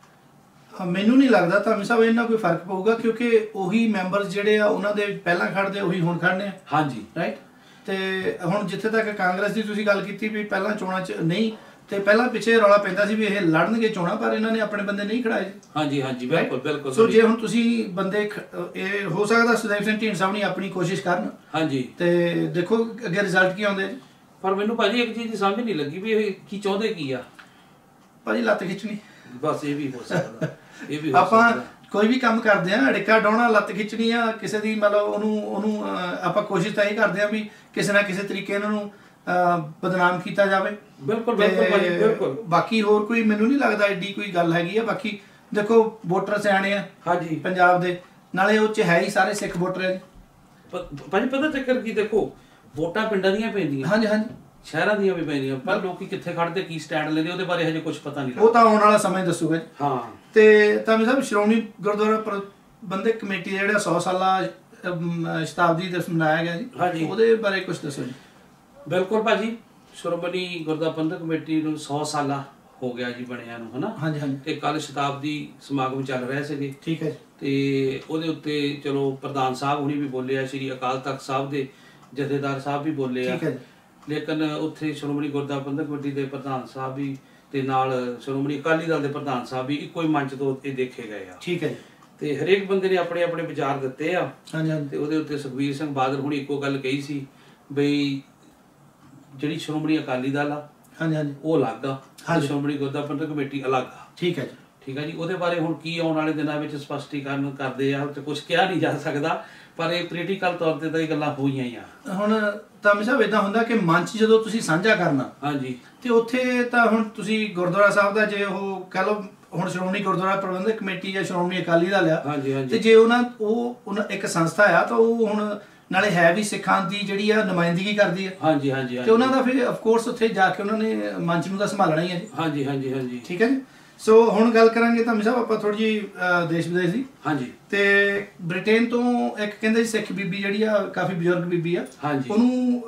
ਮੈਨੂੰ ਨਹੀਂ ਲੱਗਦਾ ਧਾਮੀ ਸਾਹਿਬ ਇਹਨਾਂ ਕੋਈ ਫਰਕ ਪਊਗਾ, ਕਿਉਂਕਿ ਉਹੀ ਮੈਂਬਰਸ ਜਿਹੜੇ ਆ ਉਹਨਾਂ ਦੇ ਪਹਿਲਾਂ ਖੜਦੇ ਉਹੀ ਹੁਣ ਖੜਨੇ ਆ। ਹਾਂਜੀ, ਰਾਈਟ। ਤੇ ਹੁਣ ਜਿੱਥੇ ਤੱਕ ਕਾਂਗਰਸ ਦੀ ਤੁਸੀਂ ਗੱਲ ਕੀਤੀ ਵੀ ਪਹਿਲਾਂ ਚੋਣਾਂ 'ਚ ਨਹੀਂ, ਤੇ ਪਹਿਲਾਂ ਪਿੱਛੇ ਰੌਲਾ ਪੈਂਦਾ ਸੀ ਵੀ ਇਹ ਲੜਨਗੇ ਚੋਣਾਂ, ਪਰ ਇਹਨਾਂ ਨੇ ਆਪਣੇ ਬੰਦੇ ਨਹੀਂ ਖੜਾਏ। ਹਾਂਜੀ ਹਾਂਜੀ, ਬਿਲਕੁਲ ਬਿਲਕੁਲ। ਸੋ ਜੇ ਹੁਣ ਤੁਸੀਂ ਬੰਦੇ, ਇਹ ਹੋ ਸਕਦਾ ਸੁਦੇਵ ਸਿੰਘ ਢੀਂਡਸਾ ਸਾਹਿਬ ਨੇ ਆਪਣੀ ਕੋਸ਼ਿਸ਼ ਕਰਨ। ਹਾਂਜੀ। ਤੇ ਦੇਖੋ ਅੱਗੇ ਰਿਜ਼ਲਟ ਕੀ ਆਉਂਦੇ। ਪਰ ਮੈਨੂੰ ਭਾਜੀ ਇੱਕ ਚੀਜ਼ ਦੀ ਸਮਝ ਨਹੀਂ ਲੱਗੀ ਵੀ ਇਹ ਕੀ ਚਾਹੁੰਦੇ ਕੀ ਆ। ਭਾਜੀ ਲੱਤ ਖਿੱਚਣੀ, ਬਸ। ਇਹ ਵੀ ਹੋ ਸਕਦਾ। ਇਹ ਵੀ ਆਪਾਂ ਕੋਈ ਵੀ ਕੰਮ ਕਰਦੇ ਆ, ਅੜਿੱਕਾ ਡਾਉਣਾ, ਲੱਤ ਖਿੱਚਣੀ ਆ ਕਿਸੇ ਦੀ, ਮਤਲਬ ਉਹਨੂੰ ਆਪਾਂ ਕੋਸ਼ਿਸ਼ ਤਾਂ ਇਹ ਕਰਦੇ ਆ ਵੀ ਕਿਸੇ ਨਾ ਕਿਸੇ ਤਰੀਕੇ ਇਹਨਾਂ ਨੂੰ ਬਦਨਾਮ ਕੀਤਾ ਜਾਵੇ। ਬਿਲਕੁਲ ਬਿਲਕੁਲ। ਬਾਕੀ ਹੋਰ ਕੋਈ ਮੈਨੂੰ ਨਹੀਂ ਲੱਗਦਾ ਐਡੀ ਕੋਈ ਗੱਲ ਹੈਗੀ ਆ। ਬਾਕੀ ਦੇਖੋ ਵੋਟਰ ਸਿਆਣੇ ਆ ਹਾਂਜੀ ਪੰਜਾਬ ਦੇ, ਨਾਲੇ ਉਹ 'ਚ ਹੈ ਹੀ ਸਾਰੇ ਸਿੱਖ ਵੋਟਰ ਆ ਜੀ। ਭਾਜੀ ਪਤਾ ਚੱਕਰ ਕੀ, ਦੇਖੋ ਵੋਟਾਂ ਪਿੰਡਾਂ ਦੀਆਂ ਪੈਂਦੀਆਂ। ਹਾਂਜੀ ਹਾਂਜੀ, ਸ਼ਹਿਰਾਂ ਦੀਆਂ ਵੀ ਪੈਂਦੀਆਂ, ਪਰ ਲੋਕੀ ਕਿੱਥੇ ਖੜਦੇ, ਕੀ ਸਟੈਂਡ ਲੈਂਦੇ, ਉਹਦੇ ਬਾਰੇ ਹਜੇ ਕੁਝ ਪਤਾ ਨਹੀਂ। ਉਹ ਤਾਂ ਆਉਣ ਵਾਲਾ ਸਮਾਂ ਦੱਸੂਗਾ ਜੀ। ਹਾਂ। ਤੇ ਧਾਮੀ ਸਾਹਿਬ ਸ਼੍ਰੋਮਣੀ ਗੁਰਦੁਆਰਾ ਪ੍ਰਬੰਧਕ ਕਮੇਟੀ ਜਿਹੜਾ 100 ਸਾਲਾ ਸ਼ਤਾਬਦੀ ਦਿਵਸ ਮਨਾਇਆ ਗਿਆ ਜੀ, ਉਹਦੇ ਬਾਰੇ ਕੁਝ ਦੱਸੋ ਜੀ। ਬਿਲਕੁਲ ਭਾਜੀ, ਸ਼੍ਰੋਮਣੀ ਗੁਰਦੁਆਰਾ ਪ੍ਰਬੰਧਕ ਕਮੇਟੀ ਨੂੰ 100 ਸਾਲਾ ਹੋ ਗਿਆ ਜੀ ਬਣਿਆ ਨੂੰ, ਹਨਾ। ਹਾਂਜੀ ਹਾਂਜੀ। ਤੇ ਕੱਲ ਸ਼ਤਾਬਦੀ ਸਮਾਗਮ ਚੱਲ ਰਹੇ ਸੀਗੇ। ਠੀਕ ਹੈ। ਤੇ ਉਹਦੇ ਉੱਤੇ ਚਲੋ ਪ੍ਰਧਾਨ ਸਾਹਿਬ ਹੁਣੀ ਵੀ ਬੋਲੇ ਆ, ਸ਼੍ਰੀ ਅਕਾਲ ਤਖਤ ਸਾਹਿਬ ਦੇ ਜਥੇਦਾਰ ਸਾਹਿਬ ਵੀ ਬੋਲੇ ਆ। ਲੇਕਿਨ ਉੱਥੇ ਸ਼੍ਰੋਮਣੀ ਗੁਰਦੁਆਰਾ ਪ੍ਰਬੰਧਕ ਕਮੇਟੀ ਦੇ ਪ੍ਰਧਾਨ ਸਾਹਿਬ ਵੀ ਤੇ ਨਾਲ ਸ਼੍ਰੋਮਣੀ ਅਕਾਲੀ ਦਲ ਦੇ ਪ੍ਰਧਾਨ ਸਾਹਿਬ ਵੀ ਇੱਕੋ ਹੀ ਮੰਚ ਤੋਂ ਇਹ ਦੇਖੇ ਗਏ ਆ। ਠੀਕ ਹੈ ਜੀ। ਤੇ ਹਰੇਕ ਬੰਦੇ ਨੇ ਆਪਣੇ ਆਪਣੇ ਵਿਚਾਰ ਦਿੱਤੇ ਆ। ਹਾਂਜੀ ਹਾਂਜੀ। ਤੇ ਉਹਦੇ ਉੱਤੇ ਸੁਖਬੀਰ ਸਿੰਘ ਬਾਦਲ ਹੁਣੀ ਇੱਕੋ ਗੱਲ ਕਹੀ ਸੀ ਬਈ ਜਿਹੜੀ ਸ਼੍ਰੋਮਣੀ ਅਕਾਲੀ ਦਲ ਆ ਹਾਂਜੀ ਹਾਂਜੀ ਉਹ ਅਲੱਗ ਆ, ਸ਼੍ਰੋਮਣੀ ਗੁਰਦੁਆਰਾ ਪ੍ਰਬੰਧਕ ਕਮੇਟੀ ਅਲੱਗ ਆ। ਠੀਕ ਹੈ ਜੀ। ਠੀਕ ਹੈ ਜੀ। ਉਹਦੇ ਬਾਰੇ ਹੁਣ ਕੀ ਆਉਣ ਵਾਲੇ ਦਿਨਾਂ ਵਿੱਚ ਸਪਸ਼ਟੀਕਰਨ ਕਰਦੇ ਆ ਤੇ ਕੁਝ ਕਿਹਾ ਨਹੀਂ ਜਾ ਸਕਦਾ, ਪਰ ਇਹ ਪੋਲੀਟੀਕਲ ਤੌਰ ਤੇ ਤਾਂ ਇਹ ਗੱਲਾਂ ਹੋਈਆਂ ਹੀ ਆ। ਹੁਣ ਧਾਮੀ ਸਾਹਿਬ ਇਦਾਂ ਹੁੰਦਾ ਕਿ ਮੰਚ ਜਦੋਂ ਤੁਸੀਂ ਸਾਂਝਾ ਕਰਨਾ ਹਾਂਜੀ, ਤੇ ਉੱਥੇ ਤਾਂ ਹੁਣ ਤੁਸੀਂ ਗੁਰਦੁਆਰਾ ਸਾਹਿਬ ਦਾ ਜੇ ਉਹ ਕਹਿ ਲਓ ਹੁਣ ਸ਼੍ਰੋਮਣੀ ਗੁਰਦੁਆਰਾ ਪ੍ਰਬੰਧਕ ਕਮੇਟੀ ਜਾਂ ਸ਼੍ਰੋਮਣੀ ਅਕਾਲੀ ਦਲ ਆ, ਤੇ ਜੇ ਉਹਨਾਂ ਇੱਕ ਸੰਸਥਾ ਆ ਤਾਂ ਉਹ ਹੁਣ ਨਾਲੇ ਹੈ ਵੀ ਸਿੱਖਾਂ ਦੀ ਜਿਹੜੀ ਆ ਨੁਮਾਇੰਦਗੀ ਕਰਦੀ ਆ। ਹਾਂਜੀ ਹਾਂਜੀ। ਤੇ ਉਹਨਾਂ ਦਾ ਫਿਰ ਆਫ ਕੋਰਸ ਉੱਥੇ ਜਾ ਕੇ ਉਹਨਾਂ ਨੇ ਮੰਚ ਨੂੰ ਤਾਂ ਸੰਭਾਲਣਾ ਹੀ ਹੈ ਜੀ। ਹਾਂਜੀ ਹਾਂਜੀ ਹਾਂਜੀ। ਠੀਕ ਹੈ ਜੀ। ਸੋ ਹੁਣ ਗੱਲ ਕਰਾਂਗੇ ਧਾਮੀ ਸਾਹਿਬ ਆਪਾਂ ਥੋੜੀ ਜਿਹੀ ਦੇਸ਼ ਵਿਦੇਸ਼ ਦੀ। ਹਾਂਜੀ। ਤੇ ਬ੍ਰਿਟੇਨ ਤੋਂ ਇੱਕ ਕਹਿੰਦੇ ਸਿੱਖ ਬੀਬੀ ਜਿਹੜੀ ਆ, ਕਾਫੀ ਬਜ਼ੁਰਗ ਬੀਬੀ ਆ, ਉਹਨੂੰ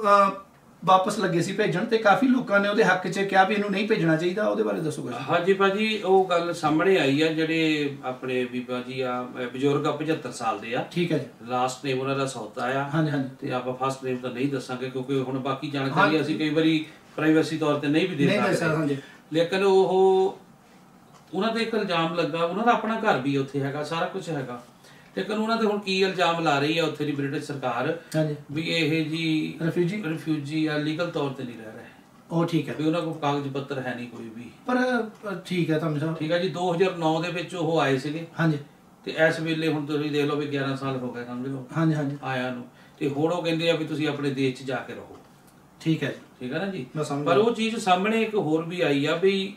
ਵਾਪਸ ਲੱਗੇ ਸੀ ਭੇਜਣ, ਤੇ ਕਾਫੀ ਲੋਕਾਂ ਨੇ ਉਹਦੇ ਹੱਕ 'ਚ ਕਿਹਾ ਵੀ ਇਹਨੂੰ ਨਹੀਂ ਭੇਜਣਾ ਚਾਹੀਦਾ, ਉਹਦੇ ਬਾਰੇ ਦੱਸੋ ਕੁਝ। ਹਾਂਜੀ ਭਾਜੀ, ਉਹ ਗੱਲ ਸਾਹਮਣੇ ਆਈ ਆ, ਜਿਹੜੇ ਆਪਣੇ ਬੀਬਾ ਜੀ ਆ ਬਜ਼ੁਰਗ ਆ 75 ਸਾਲ ਦੇ ਆ। ਠੀਕ ਹੈ ਜੀ। ਲਾਸਟ ਨੇਮ ਉਹਨਾਂ ਦਾ ਸੌਤਾ ਆ। ਹਾਂਜੀ ਹਾਂਜੀ। ਤੇ ਆਪਾਂ ਫਸਟ ਨੇਮ ਤਾਂ ਨਹੀਂ ਦੱਸਾਂਗੇ ਕਿਉਂਕਿ ਹੁਣ ਬਾਕੀ ਜਾਣਕਾਰੀ ਅਸੀਂ ਕਈ ਵਾਰੀ ਪ੍ਰਾਈਵੇਸੀ ਤੌਰ ਤੇ ਨਹੀਂ ਵੀ ਦੇ ਸਕਦੇ, ਲੇਕਿਨ ਉਹਨਾਂ ਤੇ ਇੱਕ ਇਲਜ਼ਾਮ ਲੱਗਾ, ਉਹਨਾਂ ਦਾ ਆਪਣਾ ਘਰ ਵੀ ਉੱਥੇ ਹੈਗਾ, ਸਾਰਾ ਕੁਝ ਹੈਗਾ, ਲੇਕਿਨ ਉਹਨਾਂ ਤੇ ਹੁਣ ਕੀ ਇਲਜ਼ਾਮ ਲਾ ਰਹੀ ਆ ਉੱਥੇ ਦੀ ਬ੍ਰਿਟਿਸ਼ ਸਰਕਾਰ ਵੀ ਇਹ ਜੀ ਰਿਫਿਊਜੀ ਆ, ਲੀਗਲ ਤੌਰ ਤੇ ਨਹੀਂ ਰਹਿ ਰਹੇ। ਉਹ ਠੀਕ ਹੈ ਵੀ ਉਹਨਾਂ ਕੋਲ ਕਾਗਜ਼ ਪੱਤਰ ਹੈ ਨਹੀਂ ਕੋਈ ਵੀ। ਪਰ ਠੀਕ ਹੈ ਧਾਮੀ ਸਾਹਿਬ। ਠੀਕ ਹੈ ਜੀ। 2009 ਦੇ ਵਿੱਚ ਉਹ ਆਏ ਸੀਗੇ। ਹਾਂਜੀ। ਤੇ ਇਸ ਵੇਲੇ ਹੁਣ ਤੁਸੀਂ ਦੇਖ ਲਓ ਵੀ 11 ਸਾਲ ਹੋ ਗਏ ਸਮਝ ਲਓ। ਹਾਂਜੀ ਹਾਂਜੀ। ਆਇਆ ਨੂੰ, ਤੇ ਹੁਣ ਉਹ ਕਹਿੰਦੇ ਆ ਵੀ ਤੁਸੀਂ ਆਪਣੇ ਦੇਸ਼ 'ਚ ਜਾ ਕੇ ਰਹੋ। ਠੀਕ ਹੈ ਜੀ। ਠੀਕ ਹੈ ਨਾ ਜੀ। ਪਰ ਉਹ ਚੀਜ਼ ਸਾਹਮਣੇ ਇੱਕ ਹੋਰ ਵੀ ਆਈ ਆ ਵੀ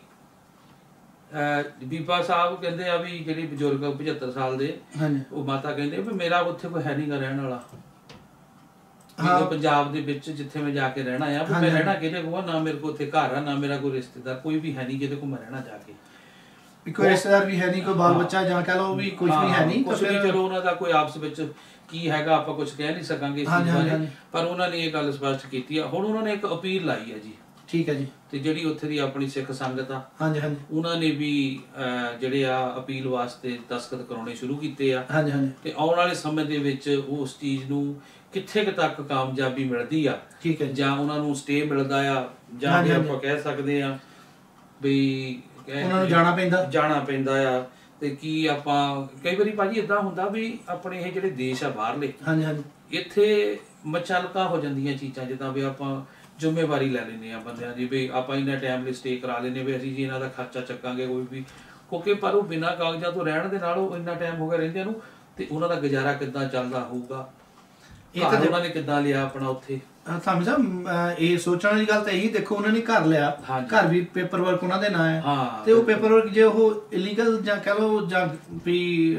ਬੀਬਾ ਸਾਹਿਬ ਕਹਿੰਦੇ ਆ ਵੀ ਜਿਹੜੀ ਬਜ਼ੁਰਗ 75 ਸਾਲ ਦੇ, ਉਹ ਮਾਤਾ ਕਹਿੰਦੇ ਵੀ ਮੇਰਾ ਉੱਥੇ ਕੋਈ ਹੈ ਨਹੀਂ ਗਾ ਰਹਿਣ ਵਾਲਾ। ਪੰਜਾਬ ਦੇ ਵਿੱਚ ਜਿੱਥੇ ਮੈਂ ਜਾ ਕੇ ਰਹਿਣਾ ਆ, ਮੈਂ ਰਹਿਣਾ ਕਿਹਦੇ ਕੋਲ, ਨਾ ਮੇਰੇ ਕੋਲ ਉੱਥੇ ਘਰ ਆ, ਨਾ ਮੇਰਾ ਕੋਈ ਰਿਸ਼ਤੇਦਾਰ, ਕੋਈ ਵੀ ਹੈ ਨਹੀਂ ਜਿਹਦੇ ਕੋਲ ਮੈਂ ਰਹਿਣਾ ਜਾ ਕੇ। ਕੋਈ ਰਿਸ਼ਤੇਦਾਰ ਵੀ ਹੈ ਨਹੀਂ, ਕੋਈ ਬਾਲ ਬੱਚਾ ਜਾਂ ਕਹ ਲਓ ਵੀ ਕੁਝ ਵੀ ਹੈ ਨਹੀਂ, ਕੁਝ ਵੀ। ਚਲੋ ਉਹਨਾਂ ਦਾ ਕੋਈ ਆਪਸ ਵਿੱਚ ਕੀ ਹੈਗਾ ਆਪਾਂ ਕੁਝ ਕਹਿ ਨਹੀਂ ਸਕਾਂਗੇ ਇਸ ਚੀਜ਼ ਬਾਰੇ, ਪਰ ਉਹਨਾਂ ਨੇ ਇਹ ਗੱਲ ਸਪਸ਼ਟ ਕੀਤੀ ਆ। ਹੁਣ ਉਹਨਾਂ ਨੇ ਇੱਕ ਅਪੀਲ ਲਾਈ ਆ ਜੀ। ਠੀਕ ਹੈ ਜੀ। ਤੇ ਜਿਹੜੀ ਉੱਥੇ ਦੀ ਆਪਣੀ ਸਿੱਖ ਸੰਗਤ ਆ, ਹਾਂਜੀ ਹਾਂਜੀ, ਉਹਨਾਂ ਨੇ ਵੀ ਜਿਹੜੇ ਆ ਅਪੀਲ ਵਾਸਤੇ ਦਸਤਖਤ ਕਰਾਉਣੇ ਸ਼ੁਰੂ ਕੀਤੇ ਆ। ਹਾਂਜੀ ਹਾਂਜੀ। ਤੇ ਆਉਣ ਵਾਲੇ ਸਮੇਂ ਦੇ ਵਿੱਚ ਉਸ ਚੀਜ਼ ਨੂੰ ਕਿੱਥੇ ਕੁ ਤੱਕ ਕਾਮਯਾਬੀ ਮਿਲਦੀ ਆ, ਠੀਕ ਹੈ, ਜਾਂ ਉਹਨਾਂ ਨੂੰ ਸਟੇ ਮਿਲਦਾ ਆ, ਜਾਂ ਫਿਰ ਆਪਾਂ ਕਹਿ ਸਕਦੇ ਆ ਵੀ ਉਹਨਾਂ ਨੂੰ ਜਾਣਾ ਪੈਂਦਾ ਆ। ਤੇ ਕੀ ਆਪਾਂ ਕਈ ਵਾਰੀ ਭਾਜੀ ਇਦਾਂ ਹੁੰਦਾ ਵੀ ਆਪਣੇ ਇਹ ਜਿਹੜੇ ਦੇਸ਼ ਆ ਬਾਹਰਲੇ, ਹਾਂਜੀ ਹਾਂਜੀ, ਇੱਥੇ ਮਚਲਕਾ ਹੋ ਜਾਂਦੀਆਂ ਚੀਜ਼ਾਂ, ਜਿੱਦਾਂ ਵੀ ਆਪਾਂ ਜ਼ਿੰਮੇਵਾਰੀ ਲੈ ਲੈਂਦੇ ਆ ਬੰਦਿਆਂ ਦੀ ਵੀ ਆਪਾਂ ਇਹਨਾਂ ਟਾਈਮ ਲਈ ਸਟੇ ਕਰਾ ਲੈਂਦੇ ਵੀ ਅਸੀਂ ਜੀ ਇਹਨਾਂ ਦਾ ਖਰਚਾ ਚੱਕਾਂਗੇ ਕੋਈ ਵੀ, ਕਿਉਂਕਿ ਪਰ ਉਹ ਬਿਨਾਂ ਕਾਗਜ਼ਾਂ ਤੋਂ ਰਹਿਣ ਦੇ ਨਾਲ ਉਹ ਇੰਨਾ ਟਾਈਮ ਹੋ ਗਿਆ ਰਹਿੰਦਿਆਂ ਨੂੰ, ਤੇ ਉਹਨਾਂ ਦਾ ਗੁਜ਼ਾਰਾ ਕਿੱਦਾਂ ਚੱਲਦਾ ਹੋਊਗਾ, ਉਹਨਾਂ ਨੇ ਕਿੱਦਾਂ ਲਿਆ ਆਪਣਾ ਉੱਥੇ। ਸਾਮੀ ਸਾਹਿਬ ਇਹ ਸੋਚਣ ਵਾਲੀ ਗੱਲ ਤਾਂ ਇਹੀ, ਦੇਖੋ ਉਹਨਾਂ ਨੇ ਘਰ ਲਿਆ, ਘਰ ਵੀ ਪੇਪਰ ਵਰਕ ਉਹਨਾਂ ਦੇ ਨਾਂ ਹੈ, ਤੇ ਉਹ ਪੇਪਰ ਵਰਕ ਜੇ ਉਹ ਇਲੀਗਲ ਜਾਂ ਕਹ ਲਓ ਜਾਂ ਵੀ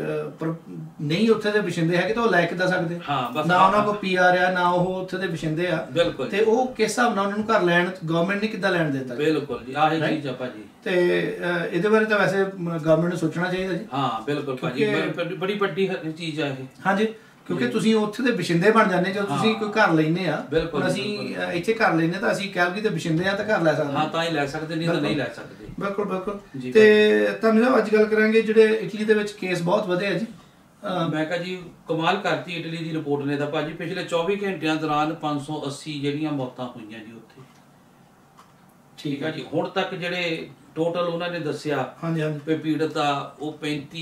ਨਹੀਂ ਉੱਥੇ ਦੇ ਵਸਿੰਦੇ ਹੈਗੇ ਤਾਂ ਉਹ ਲੈ ਕਿੱਦਾਂ ਸਕਦੇ, ਨਾ ਉਹਨਾਂ ਕੋਲ PR ਆ, ਨਾ ਉਹ ਉੱਥੇ ਦੇ ਵਸਿੰਦੇ ਆ, ਤੇ ਉਹ ਕਿਸ ਹਿਸਾਬ ਨਾਲ ਉਹਨਾਂ ਨੂੰ ਘਰ ਲੈਣ ਗਵਰਨਮੈਂਟ ਨੇ ਕਿੱਦਾਂ ਲੈਣ ਦਿੱਤਾ। ਬਿਲਕੁਲ ਜੀ, ਆਹੀ ਚੀਜ਼ ਆ ਭਾਜੀ। ਤੇ ਇਹਦੇ ਬਾਰੇ ਤਾਂ ਵੈਸੇ ਗਵਰਨਮੈਂਟ ਨੂੰ ਸੋਚਣਾ ਚਾਹੀਦਾ ਜੀ। ਹਾਂ ਬਿਲਕੁਲ ਭਾਜੀ, ਬੜੀ ਵੱਡੀ ਚੀਜ਼ ਆ ਇਹ। ਹਾਂਜੀ, ਕਿਉਂਕਿ ਤੁਸੀਂ ਉੱਥੇ ਦੇ ਵਸਿੰਦੇ ਬਣ ਜਾਂਦੇ, ਜਦੋਂ ਤੁਸੀਂ ਕੋਈ ਘਰ ਲੈਨੇ ਆ, ਅਸੀਂ ਇੱਥੇ ਘਰ ਲੈਨੇ ਤਾਂ ਅਸੀਂ ਕਹਿ ਲਈਏ ਤੇ ਵਸਿੰਦੇ ਆ ਤਾਂ ਘਰ ਲੈ ਸਕਦੇ ਹਾਂ, ਤਾਂ ਹੀ ਲੈ ਸਕਦੇ, ਨਹੀਂ ਤਾਂ ਨਹੀਂ ਲੈ ਸਕਦੇ। ਬਿਲਕੁਲ ਬਿਲਕੁਲ। ਤੇ ਤੁਹਾਨੂੰ ਸਾਹਿਬ ਅੱਜ ਗੱਲ ਕਰਾਂਗੇ ਜਿਹੜੇ ਇਟਲੀ ਦੇ ਵਿੱਚ ਕੇਸ ਬਹੁਤ ਵਧੇ ਆ ਜੀ। ਮੈਂ ਕਹਾਂ ਜੀ ਕਮਾਲ ਕਰਤੀ ਇਟਲੀ ਦੀ ਰਿਪੋਰਟ ਨੇ ਤਾਂ ਭਾਜੀ। ਪਿਛਲੇ 24 ਘੰਟਿਆਂ ਦੌਰਾਨ 580 ਜਿਹੜੀਆਂ ਮੌਤਾਂ ਹੋਈਆਂ ਜੀ ਉੱਥੇ। ਠੀਕ ਆ ਜੀ। ਹੁਣ ਤੱਕ ਜਿਹੜੇ ਟੋਟਲ ਉਹਨਾਂ ਨੇ ਦੱਸਿਆ ਹਾਂਜੀ ਹਾਂਜੀ ਪੀੜਤ ਆ ਉਹ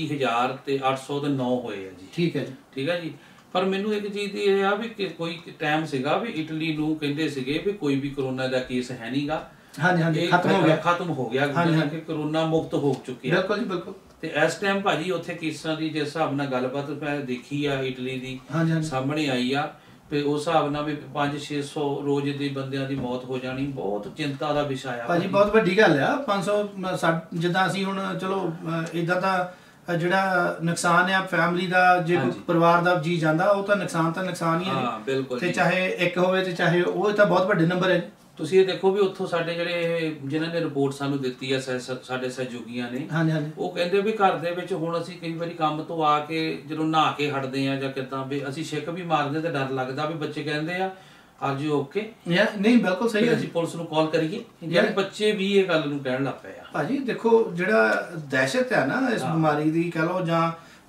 35,809 ਹੋਏ ਆ ਜੀ। ਠੀਕ ਹੈ ਜੀ, ਠੀਕ ਹੈ ਜੀ। ਪਰ ਮੈਨੂੰ ਇੱਕ ਚੀਜ਼ ਦੀ ਇਹ ਆ ਵੀ ਕੋਈ ਟਾਈਮ ਸੀਗਾ ਵੀ ਇਟਲੀ ਨੂੰ ਕਹਿੰਦੇ ਸੀਗੇ ਵੀ ਕੋਈ ਵੀ ਕਰੋਨਾ ਦਾ ਕੇਸ ਹੈ ਨਹੀਂਗਾ। ਹਾਂਜੀ ਹਾਂਜੀ, ਖਤਮ ਹੋ ਗਿਆ ਕਿ ਕਰੋਨਾ ਮੁਕਤ ਹੋ ਚੁੱਕਿਆ। ਬਿਲਕੁਲ ਜੀ ਬਿਲਕੁਲ। ਤੇ ਇਸ ਟਾਈਮ ਭਾਜੀ ਉੱਥੇ ਕੇਸਾਂ ਦੀ ਜਿਸ ਹਿਸਾਬ ਨਾਲ ਗੱਲਬਾਤ ਮੈਂ ਦੇਖੀ ਆ ਇਟਲੀ ਦੀ ਸਾਹਮਣੇ ਆਈ ਆ, ਤੇ ਉਸ ਹਿਸਾਬ ਨਾਲ ਵੀ 500-600 ਰੋਜ਼ ਦੇ ਬੰਦਿਆਂ ਦੀ ਮੌਤ ਹੋ ਜਾਣੀ ਬਹੁਤ ਚਿੰਤਾ ਦਾ ਵਿਸ਼ਾ ਆ ਭਾਜੀ। ਬਹੁਤ ਵੱਡੀ ਗੱਲ ਆ 500। ਜਿੱਦਾਂ ਅਸੀਂ ਹੁਣ ਚਲੋ ਇਦਾਂ ਦਾ ਜਿਹੜਾ ਨੁਕਸਾਨ ਆ ਫੈਮਿਲੀ ਦਾ, ਜੇ ਕੋਈ ਪਰਿਵਾਰ ਦਾ ਜੀ ਜਾਂਦਾ ਉਹ ਤਾਂ ਨੁਕਸਾਨ ਹੀ ਹੈ। ਹਾਂ ਬਿਲਕੁਲ। ਤੇ ਚਾਹੇ ਇੱਕ ਹੋਵੇ ਤੇ ਚਾਹੇ ਉਹ, ਤਾਂ ਬਹੁਤ ਵੱਡੇ ਨੰਬਰ ਹੈ। ਤੁਸੀਂ ਇਹ ਦੇਖੋ ਵੀ ਉੱਥੋਂ ਸਾਡੇ ਜਿਹੜੇ ਜਿਨ੍ਹਾਂ ਨੇ ਰਿਪੋਰਟ ਸਾਨੂੰ ਦਿੱਤੀ ਆ ਸਾਡੇ ਸਹਿਯੋਗੀਆਂ ਨੇ, ਉਹ ਕਹਿੰਦੇ ਵੀ ਘਰ ਦੇ ਵਿੱਚ ਹੁਣ ਅਸੀਂ ਕਈ ਵਾਰੀ ਕੰਮ ਤੋਂ ਆ ਕੇ ਜਦੋਂ ਨਹਾ ਕੇ ਹਟਦੇ ਆ ਜਾਂ ਕਿੱਦਾਂ ਵੀ ਅਸੀਂ ਛਿੱਕ ਵੀ ਮਾਰਦੇ ਤੇ ਡਰ ਲੱਗਦਾ ਵੀ ਬੱਚੇ ਕਹਿੰਦੇ ਆ ਆਰ ਯੂ ਓਕੇ। ਨਹੀਂ ਬਿਲਕੁਲ ਸਹੀ ਹੈ। ਅਸੀਂ ਪੁਲਿਸ ਨੂੰ ਕਾਲ ਕਰੀਏ, ਯਾਨੀ ਬੱਚੇ ਵੀ ਇਹ ਗੱਲ ਨੂੰ ਕਹਿਣ ਲੱਗ ਪਏ ਆ। ਭਾਜੀ ਦੇਖੋ ਜਿਹੜਾ ਦਹਿਸ਼ਤ ਹੈ ਨਾ ਇਸ ਬਿਮਾਰੀ ਦੀ ਕਹ ਲਓ, ਜਾਂ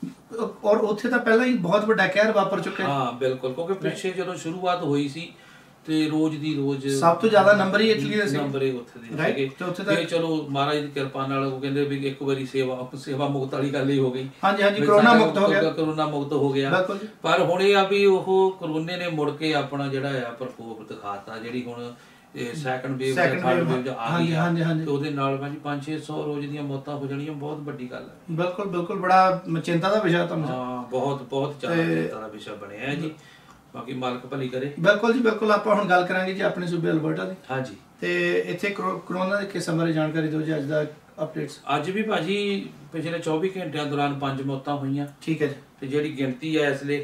ਔਰ ਉੱਥੇ ਤਾਂ ਪਹਿਲਾਂ ਹੀ ਬਹੁਤ ਵੱਡਾ ਕਹਿਰ ਵਾਪਰ ਚੁੱਕਿਆ। ਹਾਂ ਬਿਲਕੁਲ, ਕਿਉਂਕਿ ਪਿੱਛੇ ਜਦੋਂ ਸ਼ੁਰੂਆਤ ਹੋਈ ਸੀ ਤੇ ਰੋਜ਼ ਦੀ ਰੋਜ਼ ਸਭ ਤੋਂ ਜ਼ਿਆਦਾ ਨੰਬਰ ਹੀ ਇਟਲੀ ਦੇ ਸੀ, ਨੰਬਰ ਹੀ ਉੱਥੇ ਦੇ ਸੀਗੇ। ਤੇ ਚਲੋ ਮਹਾਰਾਜ ਦੀ ਕਿਰਪਾ ਨਾਲ ਉਹ ਕਹਿੰਦੇ ਵੀ ਇੱਕ ਵਾਰੀ ਸੇਵਾ ਮੁਕਤ ਵਾਲੀ ਗੱਲ ਹੀ ਹੋ ਗਈ। ਹਾਂਜੀ ਹਾਂਜੀ, ਕਰੋਨਾ ਮੁਕਤ ਹੋ ਗਿਆ। ਪਰ ਹੁਣ ਇਹ ਆ ਵੀ ਉਹ ਕਰੋਨੇ ਨੇ ਮੁੜ ਕੇ ਆਪਣਾ ਜਿਹੜਾ ਆ ਪ੍ਰਕੋਪ ਦਿਖਾਤਾ, ਜਿਹੜੀ ਹੁਣ ਸੈਕੰਡ ਵੇਵ ਜਾਂ ਥਰਡ ਵੇਵ ਜਾਂ ਆ ਗਈ ਆ, ਤੇ ਉਹਦੇ ਨਾਲ ਭਾਜੀ 500-600 ਰੋਜ਼ ਦੀਆਂ ਮੌਤਾਂ ਹੋ ਜਾਣੀਆਂ ਬਹੁਤ ਵੱਡੀ ਗੱਲ ਹੈ। ਬਿਲਕੁਲ ਬਿਲਕੁਲ, ਬੜਾ ਚਿੰਤਾ ਦਾ ਵਿਸ਼ਾ ਤਾਂ। ਹਾਂ ਬਹੁਤ ਜ਼ਿਆਦਾ ਚਿੰਤਾ ਦਾ ਵਿਸ਼ਾ ਬਣਿਆ ਹੈ ਜੀ। ਬਾਕੀ ਮਾਲਕ ਭਲੀ ਕਰੇ। ਬਿਲਕੁਲ ਜੀ ਬਿਲਕੁਲ। ਆਪਾਂ ਹੁਣ ਗੱਲ ਕਰਾਂਗੇ ਜੀ ਆਪਣੇ ਸੂਬੇ ਅਲਬਰਟਾ ਦੀ। ਹਾਂਜੀ। ਤੇ ਇੱਥੇ ਕਰੋਨਾ ਦੇ ਕੇਸਾਂ ਬਾਰੇ ਜਾਣਕਾਰੀ ਦਿਓ ਜੀ, ਅੱਜ ਦਾ ਅਪਡੇਟਸ। ਅੱਜ ਵੀ ਭਾਜੀ ਪਿਛਲੇ 24 ਘੰਟਿਆਂ ਦੌਰਾਨ 5 ਮੌਤਾਂ ਹੋਈਆਂ। ਠੀਕ ਹੈ ਜੀ। ਤੇ ਜਿਹੜੀ ਗਿਣਤੀ ਹੈ ਇਸ ਲਈ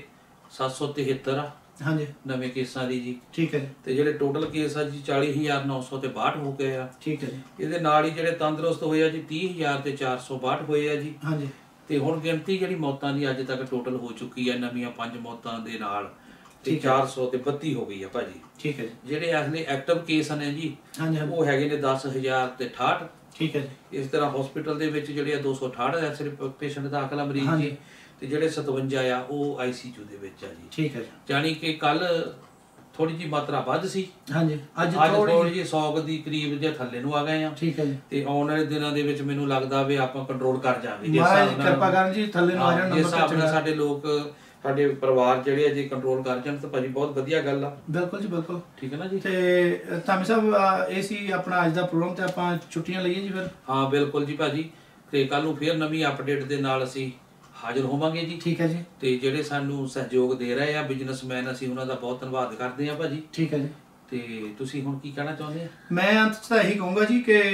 773 ਆ ਹਾਂਜੀ ਨਵੇਂ ਕੇਸਾਂ ਦੀ ਜੀ। ਠੀਕ ਹੈ ਜੀ। ਤੇ ਜਿਹੜੇ ਟੋਟਲ ਕੇਸ ਆ ਜੀ 40,962 ਹੋ ਗਏ ਆ। ਠੀਕ ਹੈ ਜੀ। ਇਹਦੇ ਨਾਲ ਹੀ ਜਿਹੜੇ ਤੰਦਰੁਸਤ ਹੋਏ ਆ ਜੀ 30,462 ਹੋਏ ਆ ਜੀ। ਹਾਂਜੀ। ਤੇ ਹੁਣ ਗਿਣਤੀ ਜਿਹੜੀ ਮੌਤਾਂ ਦੀ ਅੱਜ ਤੱਕ ਟੋਟਲ ਹੋ ਚੁੱਕੀ ਹੈ ਨਵੀਆਂ 5 ਮੌਤਾਂ ਦੇ ਨਾਲ, ਤੇ 432 ਹੋ ਗਈ ਆ ਭਾਜੀ। ਠੀਕ ਹੈ ਜੀ। ਜਿਹੜੇ ਇਸ ਲਈ ਐਕਟਿਵ ਕੇਸ ਨੇ ਜੀ ਉਹ ਹੈਗੇ ਨੇ 10,068। ਠੀਕ ਹੈ ਜੀ। ਇਸ ਤਰ੍ਹਾਂ ਹਸਪੀਟਲ ਦੇ ਵਿੱਚ ਜਿਹੜੇ ਆ 268 ਐਸੇ ਪੇਸ਼ੈਂਟ ਦਾਖਲ ਆ ਮਰੀਜ਼ ਜੀ, ਤੇ ਜਿਹੜੇ 57 ਆ ਉਹ ICU ਦੇ ਵਿੱਚ ਆ ਜੀ। ਠੀਕ ਹੈ ਜੀ। ਯਾਨੀ ਕਿ ਕੱਲ ਥੋੜੀ ਜੀ ਮਾਤਰਾ ਵੱਧ ਸੀ। ਹਾਂਜੀ। ਅੱਜ ਥੋੜੀ ਜੀ 100 ਦੀ ਕਰੀਬ ਜੇ ਥੱਲੇ ਨੂੰ ਆ ਗਏ ਆ। ਠੀਕ ਹੈ ਜੀ। ਤੇ ਆਉਣ ਵਾਲੇ ਦਿਨਾਂ ਦੇ ਵਿੱਚ ਮੈਨੂੰ ਲੱਗਦਾ ਵੀ ਆਪਾਂ ਕੰਟਰੋਲ ਕਰ ਜਾਵਾਂਗੇ। ਜਿਸ ਹਿਸਾਬ ਨਾਲ ਕਿਰਪਾ ਕਰਨ ਜੀ ਥੱਲੇ ਨੂੰ ਆ ਜਾਣ, ਜਿਸ ਹਿਸਾਬ ਨਾਲ ਸਾਡੇ ਲੋਕ ਸਾਡੇ ਪਰਿਵਾਰ ਜਿਹੜੇ ਆ ਜੀ ਕੰਟਰੋਲ ਕਰ ਜਾਣ ਤਾਂ ਭਾਜੀ ਬਹੁਤ ਵਧੀਆ ਗੱਲ ਆ। ਬਿਲਕੁਲ ਜੀ ਬਿਲਕੁਲ। ਠੀਕ ਹੈ ਨਾ ਜੀ। ਤੇ ਧਾਮੀ ਸਾਹਿਬ ਇਹ ਸੀ ਆਪਣਾ ਅੱਜ ਦਾ ਪ੍ਰੋਗਰਾਮ, ਤੇ ਆਪਾਂ ਛੁੱਟੀਆਂ ਲਈਏ ਜੀ ਫਿਰ। ਹਾਂ ਬਿਲਕੁਲ ਜੀ ਭਾਜੀ। ਤੇ ਕੱਲ ਨੂੰ ਫਿਰ ਨਵੀਂ ਅਪਡੇਟ ਦੇ ਨਾਲ ਅਸੀਂ ਹਾਜ਼ਰ ਹੋਵਾਂਗੇ ਜੀ। ਠੀਕ ਹੈ ਜੀ। ਤੇ ਜਿਹੜੇ ਸਾਨੂੰ ਸਹਿਯੋਗ ਦੇ ਰਹੇ ਆ ਬਿਜ਼ਨਸਮੈਨ, ਅਸੀਂ ਉਹਨਾਂ ਦਾ ਬਹੁਤ ਧੰਨਵਾਦ ਕਰਦੇ ਆ ਭਾਜੀ। ਠੀਕ ਹੈ ਜੀ। ਤੇ ਤੁਸੀਂ ਹੁਣ ਕੀ ਕਹਿਣਾ ਚਾਹੁੰਦੇ ਆ? ਮੈਂ ਅੰਤ 'ਚ ਤਾਂ ਇਹੀ ਕਹੂੰਗਾ ਜੀ ਕਿ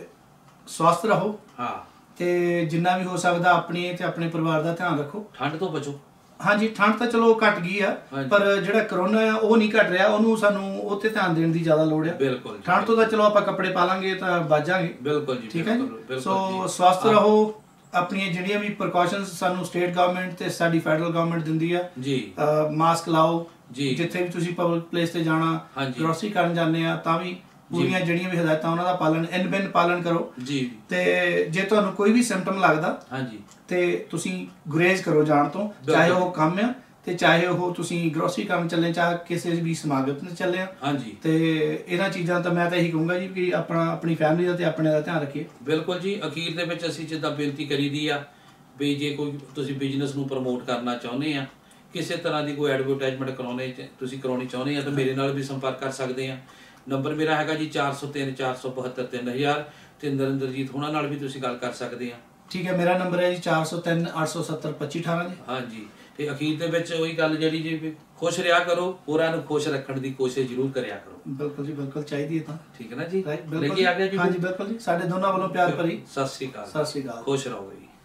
ਸਵਸਥ ਰਹੋ। ਹਾਂ। ਤੇ ਜਿੰਨਾ ਵੀ ਹੋ ਸਕਦਾ ਆਪਣੀ ਤੇ ਆਪਣੇ ਪਰਿਵਾਰ ਦਾ ਧਿਆਨ ਰੱਖੋ। ਠੰਡ ਤੋਂ ਬਚੋ। ਹਾਂਜੀ ਠੰਡ ਤਾਂ ਚਲੋ ਘਟ ਗਈ ਆ, ਪਰ ਜਿਹੜਾ ਕਰੋਨਾ ਆ ਉਹ ਨਹੀਂ ਘਟ ਰਿਹਾ, ਉਹਨੂੰ ਸਾਨੂੰ ਉੱਤੇ ਧਿਆਨ ਦੇਣ ਦੀ ਜ਼ਿਆਦਾ ਲੋੜ ਆ। ਬਿਲਕੁਲ ਠੰਡ ਤੋਂ ਤਾਂ ਚਲੋ ਆਪਾਂ ਕੱਪੜੇ ਪਾ ਲਾਂਗੇ ਤਾਂ ਬਚ ਜਾਾਂਗੇ। ਬਿਲਕੁਲ ਜੀ, ਠੀਕ ਹੈ ਜੀ। ਸੋ ਸਵਸਥ ਰਹੋ, ਆਪਣੀਆਂ ਜਿਹੜੀਆਂ ਵੀ ਪ੍ਰੀਕਾਸ਼ਨਸ ਸਾਨੂੰ ਸਟੇਟ ਗਵਰਨਮੈਂਟ ਤੇ ਸਾਡੀ ਫੈਡਰਲ ਗਵਰਨਮੈਂਟ ਦਿੰਦੀ ਆ ਜੀ, ਮਾਸਕ ਲਾਓ ਜੀ, ਜਿੱਥੇ ਵੀ ਤੁਸੀਂ ਪਬਲਿਕ ਪਲੇਸ ਤੇ ਜਾਣਾ, ਗਰੋਸਰੀ ਕਰਨ ਜਾਂਦੇ ਆ ਤਾਂ ਵੀ ਪੂਰੀਆਂ ਜਿਹੜੀਆਂ ਵੀ ਹਦਾਇਤਾਂ ਉਹਨਾਂ ਦਾ ਪਾਲਣ ਇਨ-ਬਿਨ ਪਾਲਣ ਕਰੋ ਜੀ। ਤੇ ਜੇ ਤੁਹਾਨੂੰ ਕੋਈ ਵੀ ਸਿੰਪਟਮ ਲੱਗਦਾ ਹਾਂਜੀ ਤੇ ਤੁਸੀਂ ਗੁਰੇਜ਼ ਕਰੋ ਜਾਣ ਤੋਂ, ਚਾਹੇ ਉਹ ਕੰਮ ਆ ਤੇ ਚਾਹੇ ਉਹ ਤੁਸੀਂ ਗਰੋਸਰੀ ਕਰਨ ਚੱਲੇ, ਚਾਹੇ ਕਿਸੇ ਵੀ ਸਮਾਗਮ ਤੇ ਚੱਲੇ ਆ ਹਾਂਜੀ। ਤੇ ਇਹਨਾਂ ਚੀਜ਼ਾਂ ਤਾਂ ਮੈਂ ਤਾਂ ਇਹੀ ਕਹੂੰਗਾ ਜੀ ਕਿ ਆਪਣੀ ਫੈਮਿਲੀ ਦਾ ਤੇ ਆਪਣੇ ਦਾ ਧਿਆਨ ਰੱਖੀਏ। ਬਿਲਕੁਲ ਜੀ। ਅਖੀਰ ਦੇ ਵਿੱਚ ਅਸੀਂ ਜਿੱਦਾਂ ਬੇਨਤੀ ਕਰੀਦੀ ਆ ਵੀ ਜੇ ਕੋਈ ਤੁਸੀਂ ਬਿਜ਼ਨਸ ਨੂੰ ਪ੍ਰਮੋਟ ਕਰਨਾ ਚਾਹੁੰਦੇ ਆ, ਕਿਸੇ ਤਰ੍ਹਾਂ ਦੀ ਕੋਈ ਐਡਵਰਟਾਈਜ਼ਮੈਂਟ ਕਰਾਉਣੀ ਚਾਹੁੰਦੇ ਆ ਤਾਂ ਮੇਰੇ ਨਾਲ ਵੀ ਸੰਪਰਕ ਕਰ ਸਕਦੇ ਆ। ਨੰਬਰ ਮੇਰਾ ਹੈਗਾ ਜੀ 403 472 3000 ਤੇ ਨਰਿੰਦਰਜੀਤ ਹੋਣਾ ਨਾਲ ਵੀ ਤੁਸੀਂ ਗੱਲ ਕਰ ਸਕਦੇ ਆ। ਠੀਕ ਹੈ, ਮੇਰਾ ਨੰਬਰ ਹੈ ਜੀ 403 870 2518 ਜੀ। ਹਾਂਜੀ, ਤੇ ਅਖੀਰ ਦੇ ਵਿੱਚ ਉਹੀ ਗੱਲ ਜਿਹੜੀ ਜੀ, ਖੁਸ਼ ਰਿਹਾ ਕਰੋ, ਹੋਰਾਂ ਨੂੰ ਖੁਸ਼ ਰੱਖਣ ਦੀ ਕੋਸ਼ਿਸ਼ ਜ਼ਰੂਰ ਕਰਿਆ ਕਰੋ। ਬਿਲਕੁਲ ਜੀ, ਬਿਲਕੁਲ ਚਾਹੀਦੀ ਹੈ ਤਾਂ। ਠੀਕ ਹੈ ਨਾ ਜੀ, ਲੈ ਕੇ ਆ ਗਿਆ ਜੀ। ਹਾਂਜੀ ਬਿਲਕੁਲ ਜੀ, ਸਾਡੇ ਦੋਨਾਂ ਵੱਲੋਂ ਪਿਆਰ ਭਰੀ ਸਤਿ ਸ੍ਰੀ ਅਕਾਲ। ਸਤਿ ਸ੍ਰੀ ਅਕਾਲ, ਖੁਸ਼ ਰਹੋ ਜੀ।